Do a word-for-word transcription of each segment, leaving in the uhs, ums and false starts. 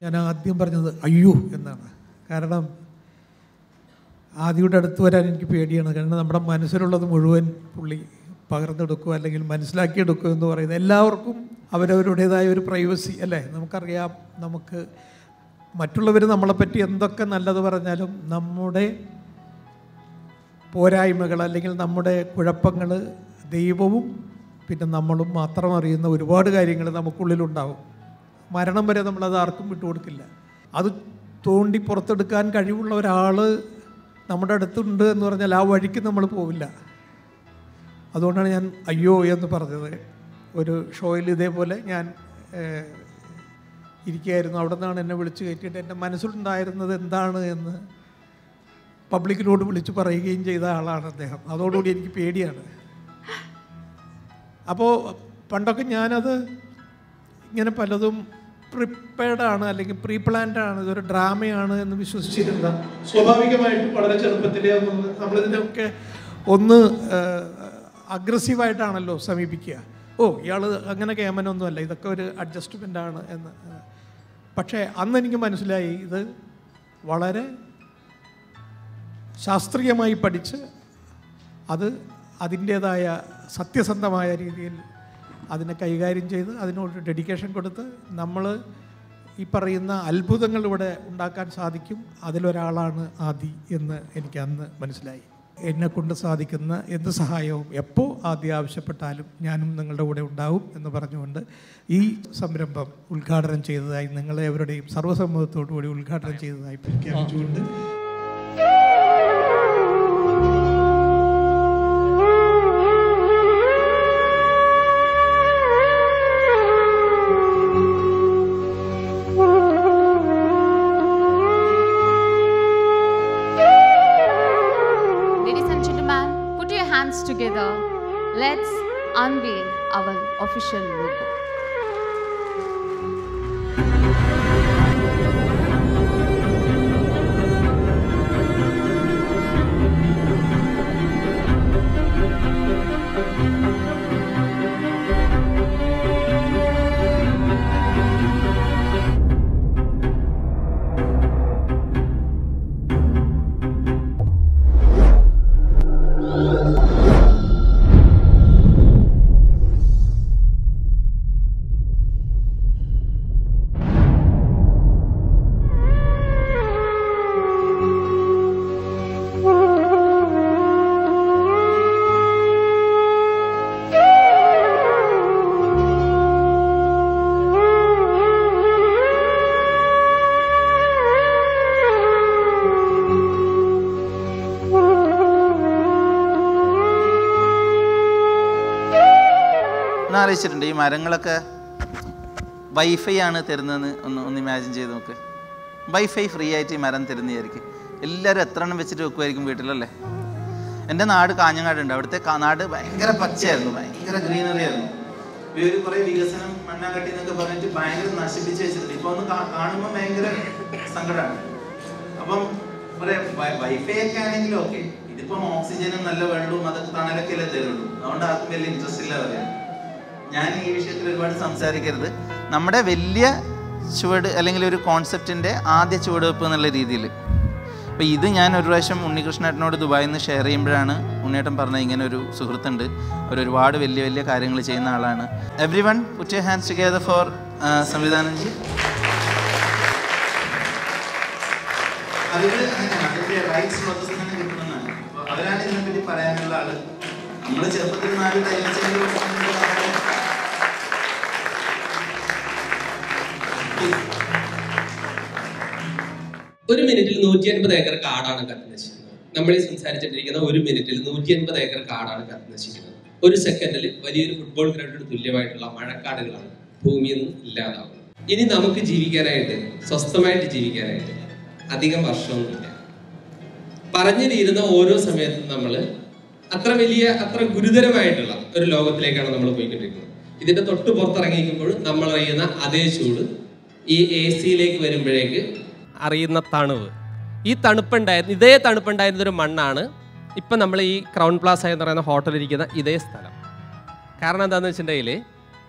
ഞാൻ ആദ്യം പറഞ്ഞത് അയ്യോ എന്നാണ്. കാരണം ആദിയുടെ അടുത്ത് വരാൻ എനിക്ക് പേടിയാണ്. കാരണം നമ്മുടെ മനസ്സിലുള്ളത് മുഴുവൻ പുള്ളി പകർന്നെടുക്കുക അല്ലെങ്കിൽ മനസ്സിലാക്കിയെടുക്കുക എന്ന് പറയുന്നത് എല്ലാവർക്കും അവരവരുടേതായ ഒരു പ്രൈവസി അല്ലേ. നമുക്കറിയാം, നമുക്ക് മറ്റുള്ളവർ നമ്മളെപ്പറ്റി എന്തൊക്കെ നല്ലത് പറഞ്ഞാലും നമ്മുടെ പോരായ്മകൾ അല്ലെങ്കിൽ നമ്മുടെ കുഴപ്പങ്ങൾ ദൈവവും പിന്നെ നമ്മളും മാത്രം അറിയുന്ന ഒരുപാട് കാര്യങ്ങൾ നമുക്കുള്ളിലുണ്ടാവും. മരണം വരെ നമ്മളത് ആർക്കും വിട്ടുകൊടുക്കില്ല. അത് തോണ്ടി പുറത്തെടുക്കാൻ കഴിവുള്ള ഒരാൾ നമ്മുടെ അടുത്തുണ്ട് എന്ന് പറഞ്ഞാൽ ആ വഴിക്ക് നമ്മൾ പോവില്ല. അതുകൊണ്ടാണ് ഞാൻ അയ്യോ എന്ന് പറഞ്ഞത്. ഒരു ഷോയിൽ ഇതേപോലെ ഞാൻ ഇരിക്കുകയായിരുന്നു. അവിടെ നിന്നാണ് എന്നെ വിളിച്ച് കയറ്റിയിട്ട് എൻ്റെ മനസ്സിലുണ്ടായിരുന്നത് എന്താണ് എന്ന് പബ്ലിക്കിനോട് വിളിച്ച് പറയുകയും ചെയ്ത ആളാണ് അദ്ദേഹം. അതോടുകൂടി എനിക്ക് പേടിയാണ്. അപ്പോൾ പണ്ടൊക്കെ ഞാനത് ഇങ്ങനെ പലതും പ്രിപ്പയർഡാണ് അല്ലെങ്കിൽ പ്രീ പ്ലാൻഡാണ്, ഇതൊരു ഡ്രാമയാണ് എന്ന് വിശ്വസിച്ചിരുന്ന സ്വാഭാവികമായിട്ടും വളരെ ചെറുപ്പത്തിലേ ഒന്ന് നമ്മളിതിനൊക്കെ ഒന്ന് അഗ്രസീവായിട്ടാണല്ലോ സമീപിക്കുക. ഓ ഇയാൾ അങ്ങനെ കേമനൊന്നുമല്ല, ഇതൊക്കെ ഒരു അഡ്ജസ്റ്റ്മെൻ്റാണ് എന്ന്. പക്ഷേ അന്ന് എനിക്ക് മനസ്സിലായി ഇത് വളരെ ശാസ്ത്രീയമായി പഠിച്ച് അത് അതിൻ്റേതായ സത്യസന്ധമായ രീതിയിൽ അതിനെ കൈകാര്യം ചെയ്ത് അതിനോട് ഡെഡിക്കേഷൻ കൊടുത്ത് നമ്മൾ ഈ പറയുന്ന അത്ഭുതങ്ങൾ ഇവിടെ ഉണ്ടാക്കാൻ സാധിക്കും. അതിലൊരാളാണ് ആദി എന്ന് എനിക്ക് അന്ന് മനസ്സിലായി. എന്നെക്കൊണ്ട് സാധിക്കുന്ന എന്ത് സഹായവും എപ്പോൾ ആദ്യം ആവശ്യപ്പെട്ടാലും ഞാനും നിങ്ങളുടെ കൂടെ ഉണ്ടാവും എന്ന് പറഞ്ഞുകൊണ്ട് ഈ സംരംഭം ഉദ്ഘാടനം ചെയ്തതായി നിങ്ങളെ എവരുടെയും സർവ്വസമ്മതത്തോടു കൂടി ഉദ്ഘാടനം ചെയ്തതായി പ്രഖ്യാപിച്ചുകൊണ്ട് together, let's unveil our official logo. ആലോചിച്ചിട്ടുണ്ട്, ഈ മരങ്ങളൊക്കെ വൈഫൈ ആണ് തരുന്നതെന്ന് ഒന്ന് ഒന്ന് ഇമാജിൻ ചെയ്ത് നോക്ക്. വൈഫൈ ഫ്രീ ആയിട്ട് ഈ മരം തരുന്നതായിരിക്കും. എല്ലാവരും എത്ര എണ്ണം വെച്ചിട്ട് വെക്കുമായിരിക്കും വീട്ടിലല്ലേ. എൻ്റെ നാട് കാഞ്ഞങ്ങാടുണ്ട്. അവിടുത്തെ നാട് ഭയങ്കര പച്ചയായിരുന്നു, ഭയങ്കര ഗ്രീനറി ആയിരുന്നു. ഇവർ കുറേ വികസനം മണ്ണാങ്കട്ടി എന്നൊക്കെ പറഞ്ഞിട്ട് ഭയങ്കര നശിപ്പിച്ച് വെച്ചിട്ടുണ്ട്. ഇപ്പോൾ ഒന്ന് കാണുമ്പോൾ ഭയങ്കര സങ്കടമാണ്. അപ്പം കുറേ വൈഫൈ ഒക്കെ ആണെങ്കിലും ഓക്കെ, ഇതിപ്പം ഓക്സിജനും നല്ല വെള്ളവും അതൊക്കെ തണലൊക്കെ അല്ലേ തരുള്ളൂ. അതുകൊണ്ട് ആർക്കും വലിയ ഇൻട്രസ്റ്റ് ഇല്ല പറയാൻ. ഞാൻ ഈ വിഷയത്തിൽ ഒരുപാട് സംസാരിക്കരുത്. നമ്മുടെ വലിയ ചുവട് അല്ലെങ്കിൽ ഒരു കോൺസെപ്റ്റിൻ്റെ ആദ്യ ചുവടുവെപ്പ് എന്നുള്ള രീതിയിൽ. അപ്പോൾ ഇത് ഞാൻ ഒരു പ്രാവശ്യം ഉണ്ണികൃഷ്ണേട്ടനോട് ദുബായിൽ നിന്ന് ഷെയർ ചെയ്യുമ്പോഴാണ് ഉണ്ണിയേട്ടൻ പറഞ്ഞത് ഇങ്ങനെ ഒരു സുഹൃത്തുണ്ട്, അവർ ഒരുപാട് വലിയ വലിയ കാര്യങ്ങൾ ചെയ്യുന്ന ആളാണ്. Every one put your hands together for സംവിധാനജി. അതിൽ അതിൻ്റെ റൈറ്റ്സ് പ്രോസസ്സിൽ തന്നെ കിട്ടുന്നതാണ്. അപ്പോൾ അവരാണ് ഇതിനെപ്പറ്റി പറയാനുള്ള ആള്. നമ്മൾ ചെറുപ്പത്തിൽ നാല് ഒരു മിനിറ്റിൽ നൂറ്റി അൻപത് ഏക്കർ കാടാണ് കത്തിനശിക്കുന്നത്. നമ്മൾ ഈ സംസാരിച്ചിട്ടിരിക്കുന്ന ഒരു മിനിറ്റിൽ നൂറ്റി അൻപത് ഏക്കർ കാടാണ് കത്തിനശിക്കുന്നത്. ഒരു സെക്കൻഡിൽ വലിയൊരു ഫുട്ബോൾ ഗ്രൗണ്ടിന് തുല്യമായിട്ടുള്ള മഴക്കാടുകളാണ് ഭൂമിയിൽ നിന്ന് ഇല്ലാതാവുന്നത്. ഇനി നമുക്ക് ജീവിക്കാനായിട്ട്, സ്വസ്ഥമായിട്ട് ജീവിക്കാനായിട്ട് അധികം വർഷമൊന്നുമില്ല. പറഞ്ഞു തീരുന്ന ഓരോ സമയത്തും നമ്മൾ അത്ര വലിയ അത്ര ഗുരുതരമായിട്ടുള്ള ഒരു ലോകത്തിലേക്കാണ് നമ്മൾ പോയിക്കൊണ്ടിരിക്കുന്നത്. ഇതിന്റെ തൊട്ട് പുറത്തിറങ്ങിക്കുമ്പോൾ നമ്മൾ അറിയുന്ന അതേ ചൂട് ഈ എ സിയിലേക്ക് വരുമ്പോഴേക്ക് അറിയുന്ന തണുവ്, ഈ തണുപ്പുണ്ടായിരുന്ന ഇതേ തണുപ്പുണ്ടായിരുന്നൊരു മണ്ണാണ് ഇപ്പം നമ്മൾ ഈ ക്രൗൺ പ്ലാസ എന്ന് പറയുന്ന ഹോട്ടലിരിക്കുന്ന ഇതേ സ്ഥലം. കാരണം എന്താണെന്ന് വെച്ചിട്ടുണ്ടെങ്കിൽ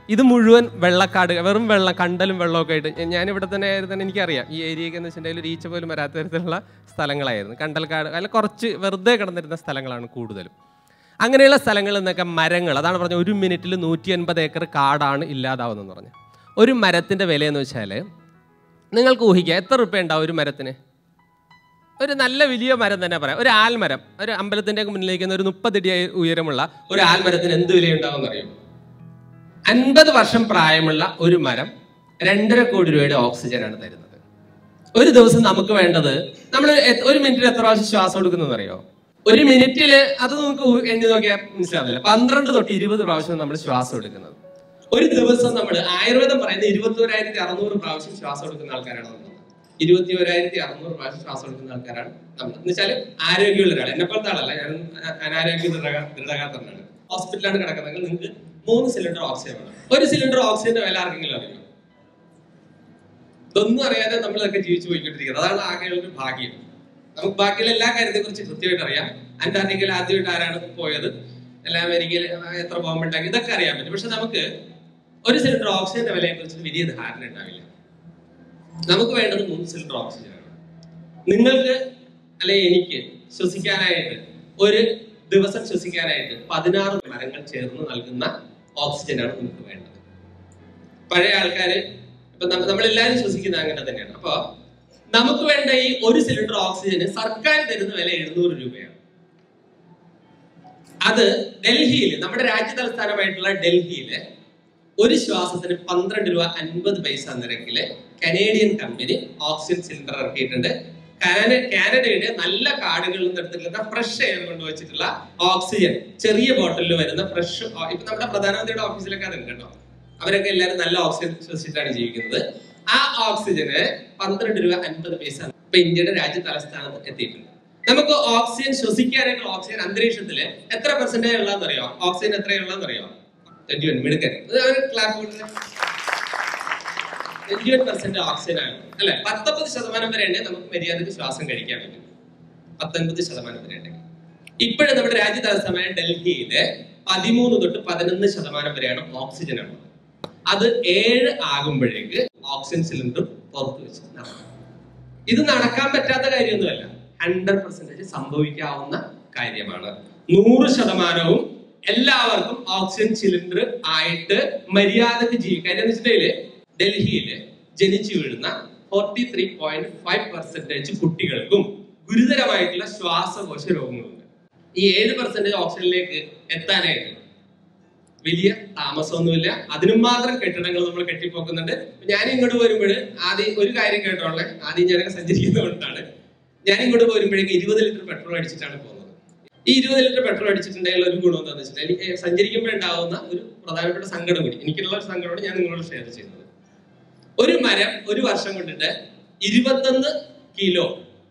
ഇത് മുഴുവൻ വെള്ളക്കാട്, വെറും വെള്ളം, കണ്ടലും വെള്ളമൊക്കെ ആയിട്ട്. ഞാനിവിടെ തന്നെ ആയിരുന്നു തന്നെ എനിക്കറിയാം ഈ ഏരിയയൊക്കെ എന്ന് വെച്ചിട്ടുണ്ടെങ്കിൽ ഒരു ഈച്ച പോലും വരാത്ത തരത്തിലുള്ള സ്ഥലങ്ങളായിരുന്നു. കണ്ടൽക്കാട് അല്ല, കുറച്ച് വെറുതെ കിടന്നിരുന്ന സ്ഥലങ്ങളാണ് കൂടുതലും. അങ്ങനെയുള്ള സ്ഥലങ്ങളിൽ നിന്നൊക്കെ മരങ്ങൾ, അതാണ് പറഞ്ഞത് ഒരു മിനിറ്റിൽ നൂറ്റി അൻപത് ഏക്കർ കാടാണ് ഇല്ലാതാവുന്നതെന്ന് പറഞ്ഞു. ഒരു മരത്തിൻ്റെ വിലയെന്ന് വെച്ചാൽ നിങ്ങൾക്ക് ഊഹിക്കുക എത്ര റുപ്യ ഉണ്ടാവും ഒരു മരത്തിന്. ഒരു നല്ല വലിയ മരം തന്നെ പറയാം, ഒരു ആൽമരം, ഒരു അമ്പലത്തിൻ്റെ മുന്നിലേക്ക് ഒരു മുപ്പതടി ഉയരമുള്ള ഒരു ആൽമരത്തിന് എന്ത് വിലയുണ്ടാവും എന്നറിയും? അൻപത് വർഷം പ്രായമുള്ള ഒരു മരം രണ്ടര കോടി രൂപയുടെ ഓക്സിജനാണ് തരുന്നത്. ഒരു ദിവസം നമുക്ക് വേണ്ടത്, നമ്മൾ ഒരു മിനിറ്റിൽ എത്ര പ്രാവശ്യം ശ്വാസം എടുക്കുന്നതെന്ന് അറിയോ? ഒരു മിനിറ്റില് അത് നമുക്ക് എണ്ണി നോക്കിയാൽ മനസ്സിലാവില്ല, പന്ത്രണ്ട് തൊട്ട് ഇരുപത് പ്രാവശ്യം നമ്മൾ ശ്വാസം എടുക്കുന്നത്. ഒരു ദിവസം നമ്മൾ ആയുർവേദം പറയുന്ന ഇരുപത്തി ഒരായിരത്തി അറുന്നൂറ് പ്രാവശ്യം ശ്വാസം എടുക്കുന്ന ആൾക്കാരാണ് നമ്മൾ. ഇരുപത്തി ഒരായിരത്തി അറുന്നൂറ് പ്രാവശ്യം ശ്വാസം എടുക്കുന്ന ആൾക്കാരാണ് നമ്മൾ. എന്ന് വെച്ചാൽ ആരോഗ്യമുള്ള ഒരാൾ, എന്നെ പോലത്തെ ആളല്ല, ഞാൻ അനാരോഗ്യ ദൃഢകാത്തനാണ്. ഹോസ്പിറ്റലാണ് കിടക്കുന്നതെങ്കിൽ നിങ്ങൾക്ക് മൂന്ന് സിലിണ്ടർ ഓക്സിജൻ വേണം. ഒരു സിലിണ്ടർ ഓക്സിജന്റെ വില ആർക്കെങ്കിലും അറിയോ? ഇതൊന്നും അറിയാതെ നമ്മളൊക്കെ ജീവിച്ചു പോയിക്കൊണ്ടിരിക്കുന്നത്. അതാണ് ആകെയുള്ള ഒരു ഭാഗ്യം. നമുക്ക് ബാക്കിയുള്ള എല്ലാ കാര്യത്തെ കുറിച്ച് കൃത്യമായിട്ട് അറിയാം. അന്റാർട്ടിക്കയിൽ ആദ്യമായിട്ട് ആരാണ് പോയത്, എല്ലാ അമേരിക്കയിൽ എത്ര ബോംബ് ഉണ്ടാക്കി, ഇതൊക്കെ അറിയാൻ പറ്റും. പക്ഷെ നമുക്ക് ഒരു സിലിണ്ടർ ഓക്സിജന്റെ വിലയെ കുറിച്ച് വലിയ ധാരണ ഉണ്ടാവില്ല. നമുക്ക് വേണ്ടത് മൂന്ന് സിലിണ്ടർ ഓക്സിജനാണ്. നിങ്ങൾക്ക് അല്ലെ എനിക്ക് ശ്വസിക്കാനായിട്ട്, ഒരു ദിവസം ശ്വസിക്കാനായിട്ട് പതിനാറ് മരങ്ങൾ ചേർന്ന് നൽകുന്ന ഓക്സിജനാണ് നമുക്ക് വേണ്ടത്. പഴയ ആൾക്കാര് ഇപ്പൊ നമ്മളെല്ലാരും ശ്വസിക്കുന്നത് അങ്ങനെ തന്നെയാണ്. അപ്പൊ നമുക്ക് വേണ്ട ഈ ഒരു സിലിണ്ടർ ഓക്സിജന് സർക്കാർ തരുന്ന വില എഴുന്നൂറ് രൂപയാണ്. അത് ഡൽഹിയിൽ, നമ്മുടെ രാജ്യ തലസ്ഥാനമായിട്ടുള്ള ഡൽഹിയില് ഒരു ശ്വാസത്തിന് പന്ത്രണ്ട് രൂപ അൻപത് പൈസ നിരക്കില് കനേഡിയൻ കമ്പനി ഓക്സിജൻ സിലിണ്ടർ ഇറക്കിയിട്ടുണ്ട്. കാനഡയുടെ നല്ല കാടുകളിൽ നിന്ന് എടുത്തിട്ടുള്ള ഫ്രഷ് എയർ കൊണ്ടുവച്ചിട്ടുള്ള ഓക്സിജൻ, ചെറിയ ബോട്ടിലിൽ വരുന്ന ഫ്രഷ്. ഇപ്പൊ നമ്മുടെ പ്രധാനമന്ത്രിയുടെ ഓഫീസിലൊക്കെ അതുണ്ട് കേട്ടോ. അവരൊക്കെ എല്ലാവരും നല്ല ഓക്സിജൻ ശ്വസിച്ചിട്ടാണ് ജീവിക്കുന്നത്. ആ ഓക്സിജന് പന്ത്രണ്ട് രൂപ അൻപത് പൈസ ഇപ്പൊ ഇന്ത്യയുടെ രാജ്യ തലസ്ഥാനത്ത് എത്തിയിട്ടുണ്ട്. നമുക്ക് ഓക്സിജൻ ശ്വസിക്കാനായിട്ടുള്ള ഓക്സിജൻ അന്തരീക്ഷത്തില് എത്ര പെർസെന്റേജ് ഉള്ളതെന്ന് അറിയോ? ഓക്സിജൻ എത്രയുള്ളതെന്ന് അറിയോ? ട്വന്റി വൺ മിടുക്കൻ clap twenty one percent oxygen ആണ് അല്ലെ? പത്തൊമ്പത് ശതമാനം വരെ ഉണ്ടെങ്കിൽ നമുക്ക് മര്യാദക്ക് ശ്വാസം കഴിക്കാൻ പറ്റും. പത്തൊൻപത് ശതമാനം വരെ ഉണ്ടെങ്കിൽ. ഇപ്പോഴും നമ്മുടെ രാജ്യ തലസ്ഥാനമായ ഡൽഹിയില് പതിമൂന്ന് തൊട്ട് പതിനൊന്ന് ശതമാനം വരെയാണ് ഓക്സിജൻ ഉള്ളത്. അത് ഏഴ് ആകുമ്പോഴേക്ക് ഓക്സിജൻ സിലിണ്ടർ പുറത്തു വെച്ച് നടക്കും. ഇത് നടക്കാൻ പറ്റാത്ത കാര്യമൊന്നുമല്ല, ഹൺഡ്രഡ് പെർസെന്റേജ് സംഭവിക്കാവുന്ന കാര്യമാണ്. നൂറ് ശതമാനവും എല്ലാവർക്കും ഓക്സിജൻ സിലിണ്ടർ ആയിട്ട് മര്യാദക്ക് ജീവിക്കാൻ. എന്ന് വെച്ചിട്ടുണ്ടെങ്കിൽ ഡൽഹിയില് ജനിച്ചു വീഴുന്ന forty three point five percentage കുട്ടികൾക്കും ഗുരുതരമായിട്ടുള്ള ശ്വാസകോശ രോഗങ്ങളുണ്ട്. ഈ ഏഴ് പെർസെന്റേജ് ഓക്സിജനിലേക്ക് എത്താനായിട്ട് വലിയ താമസമൊന്നുമില്ല. അതിനും മാത്രം കെട്ടിടങ്ങൾ നമ്മൾ കെട്ടിപ്പോക്കുന്നുണ്ട്. ഞാൻ ഇങ്ങോട്ട് വരുമ്പോൾ ആദ്യം ഒരു കാര്യം കേട്ടോളെ, ആദ്യം ഞാനൊക്കെ സഞ്ചരിക്കുന്നതുകൊണ്ടാണ്. ഞാൻ ഇങ്ങോട്ട് വരുമ്പോഴേക്ക് ഇരുപത് ലിറ്റർ പെട്രോൾ അടിച്ചിട്ടാണ് പോകുന്നത്. ഈ ഇരുപത് ലിറ്റർ പെട്രോൾ അടിച്ചിട്ടുണ്ടെങ്കിൽ ഒരു ഗുണം എന്താണെന്ന് വെച്ചിട്ടുണ്ടെങ്കിൽ എനിക്ക് സഞ്ചരിക്കുമ്പോഴുണ്ടാവുന്ന ഒരു പ്രധാനപ്പെട്ട സങ്കടം കൂടി, എനിക്കുള്ള ഒരു സങ്കടമാണ് ഞാൻ നിങ്ങളോട് ഷെയർ ചെയ്യുന്നത്. ഒരു മരം ഒരു വർഷം കൊണ്ടിട്ട് ഇരുപത്തൊന്ന് കിലോ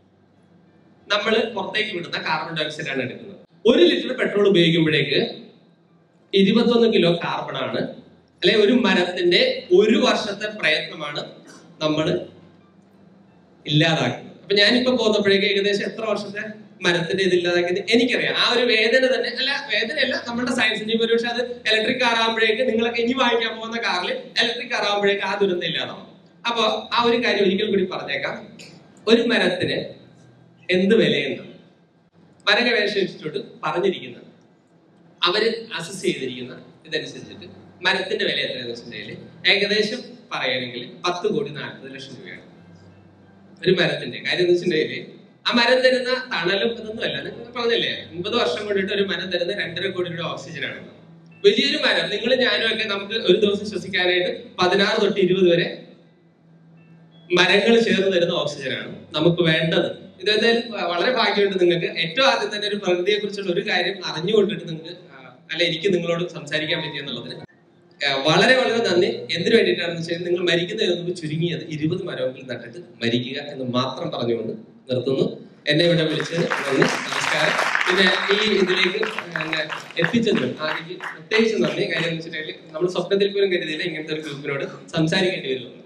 നമ്മൾ പുറത്തേക്ക് വിടുന്ന കാർബൺ ഡൈ ഓക്സൈഡ് ആണ് എടുക്കുന്നത്. ഒരു ലിറ്റർ പെട്രോൾ ഉപയോഗിക്കുമ്പോഴേക്ക് ഇരുപത്തൊന്ന് കിലോ കാർബൺ ആണ്, അല്ലെ ഒരു മരത്തിന്റെ ഒരു വർഷത്തെ പ്രയത്നമാണ് നമ്മൾ ഇല്ലാതാക്കുന്നത്. അപ്പൊ ഞാനിപ്പോ പോന്നപ്പോഴേക്ക് ഏകദേശം എത്ര വർഷത്തെ മരത്തിന്റെ ഇത് ഇല്ലാതാക്കിയത് എനിക്കറിയാം. ആ ഒരു വേദന തന്നെ, അല്ല വേദനയല്ല, നമ്മുടെ സയൻസിന്റെ ഒരു പക്ഷെ അത് ഇലക്ട്രിക് കാർ ആകുമ്പോഴേക്ക് നിങ്ങളൊക്കെ ഇനി വാങ്ങിക്കാൻ പോകുന്ന കാറിൽ ഇലക്ട്രിക് കാർ ആകുമ്പോഴേക്ക് ആ ദുരന്തം ഇല്ലാതാവും. അപ്പൊ ആ ഒരു കാര്യം ഒരിക്കൽ കൂടി പറഞ്ഞേക്കാം. ഒരു മരത്തിന് എന്ത് വിലയുണ്ട്? മരഗവേഷണ ഇൻസ്റ്റിറ്റ്യൂട്ട് പറഞ്ഞിരിക്കുന്നത്, അവര് അസസ് ചെയ്തിരിക്കുന്ന ഇതനുസരിച്ചിട്ട് മരത്തിന്റെ വില എത്രയാണെന്ന് വെച്ചിട്ടുണ്ടെങ്കിൽ ഏകദേശം പറയുകയാണെങ്കിൽ പത്ത് കോടി നാൽപ്പത് ലക്ഷം രൂപയാണ് ഒരു മരത്തിന്റെ. കാര്യം എന്ന് വെച്ചിട്ടുണ്ടെങ്കിൽ ആ മരം തരുന്ന തണലും ഇതൊന്നും അല്ല. നിങ്ങൾ പറഞ്ഞല്ലേ ഒൻപത് വർഷം കൊണ്ടിട്ട് ഒരു മരം തരുന്ന രണ്ടര കോടി രൂപ ഓക്സിജനാണ്. വലിയൊരു മരം. നിങ്ങൾ ഞാനും ഒക്കെ നമുക്ക് ഒരു ദിവസം ശ്വസിക്കാനായിട്ട് പതിനാറ് തൊട്ട് ഇരുപത് വരെ മരങ്ങൾ ചേർന്ന് തരുന്ന ഓക്സിജനാണ് നമുക്ക് വേണ്ടത്. ഇതെന്തായാലും വളരെ ഭാഗ്യമായിട്ട് നിങ്ങൾക്ക് ഏറ്റവും ആദ്യം തന്നെ ഒരു പ്രകൃതിയെ കുറിച്ചുള്ള ഒരു കാര്യം അറിഞ്ഞുകൊണ്ടിട്ട് നിങ്ങൾക്ക് അല്ല എനിക്ക് നിങ്ങളോട് സംസാരിക്കാൻ പറ്റിയെന്നുള്ളതിന് വളരെ വളരെ നന്ദി. എന്തിനു വേണ്ടിയിട്ടാണെന്ന് വെച്ചാൽ നിങ്ങൾ മരിക്കുന്നതിന് മുമ്പ് ചുരുങ്ങിയത് ഇരുപത് മരമെങ്കിലും നട്ടിട്ട് മരിക്കുക എന്ന് മാത്രം പറഞ്ഞുകൊണ്ട് നിർത്തുന്നു. എന്നെ ഇവിടെ വിളിച്ചത് നന്ദി, നമസ്കാരം. പിന്നെ ഈ ഇതിലേക്ക് എന്നെ എത്തിച്ചതിനും ആദ്യം പ്രത്യേകിച്ച് നന്ദി. കാര്യം എന്ന് വെച്ചിട്ടുണ്ടെങ്കിൽ നമ്മൾ സ്വപ്നത്തിൽ പോലും കരുതിയില്ല ഇങ്ങനത്തെ ഒരു ഗ്രൂപ്പിനോട് സംസാരിക്കേണ്ടി വരുമെന്ന്.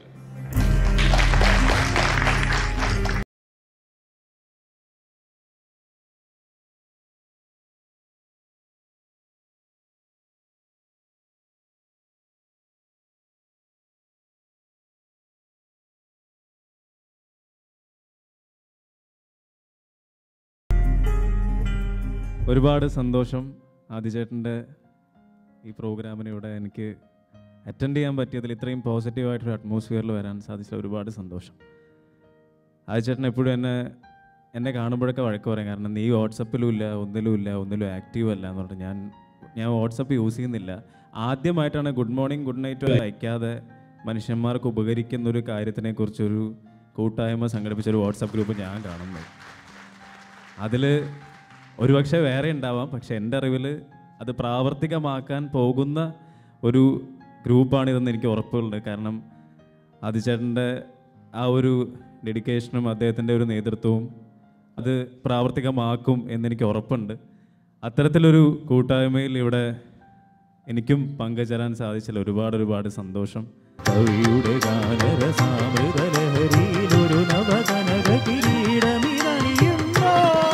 ഒരുപാട് സന്തോഷം ആദിചേട്ടൻ്റെ ഈ പ്രോഗ്രാമിന് ഇവിടെ എനിക്ക് അറ്റൻഡ് ചെയ്യാൻ പറ്റിയതിൽ ഇത്രയും പോസിറ്റീവായിട്ടൊരു അറ്റ്മോസ്ഫിയറിൽ വരാൻ സാധിച്ചതിൽ ഒരുപാട് സന്തോഷം. ആദിചേട്ടൻ എപ്പോഴും എന്നെ എന്നെ കാണുമ്പോഴൊക്കെ വഴക്ക് പറയും. കാരണം നീ വാട്സപ്പിലും ഇല്ല, ഒന്നിലും ഇല്ല, ഒന്നിലും ആക്റ്റീവ് അല്ല എന്ന് പറഞ്ഞിട്ട്. ഞാൻ ഞാൻ വാട്സപ്പ് യൂസ് ചെയ്യുന്നില്ല. ആദ്യമായിട്ടാണ് ഗുഡ് മോർണിംഗ് ഗുഡ് നൈറ്റ് അയക്കാതെ മനുഷ്യന്മാർക്ക് ഉപകരിക്കുന്നൊരു കാര്യത്തിനെക്കുറിച്ചൊരു കൂട്ടായ്മ സംഘടിപ്പിച്ചൊരു വാട്സപ്പ് ഗ്രൂപ്പ് ഞാൻ കാണുന്നത്. അതിൽ ഒരുപക്ഷെ വേറെ ഉണ്ടാവാം, പക്ഷെ എൻ്റെ അറിവിൽ അത് പ്രാവർത്തികമാക്കാൻ പോകുന്ന ഒരു ഗ്രൂപ്പാണിതെന്ന് എനിക്ക് ഉറപ്പുണ്ട്. കാരണം ആദിചേട്ടൻ്റെ ആ ഒരു ഡെഡിക്കേഷനും അദ്ദേഹത്തിൻ്റെ ഒരു നേതൃത്വവും അത് പ്രാവർത്തികമാക്കും എന്നെനിക്ക് ഉറപ്പുണ്ട്. അത്തരത്തിലൊരു കൂട്ടായ്മയിൽ ഇവിടെ എനിക്കും പങ്കുചേരാൻ സാധിച്ചതിൽ ഒരുപാട് ഒരുപാട് സന്തോഷം. കവിയുടെ ഗാനരസാമൃതലഹരിയിലൊരു നവകനക കിരീടമിതണിയുന്നോ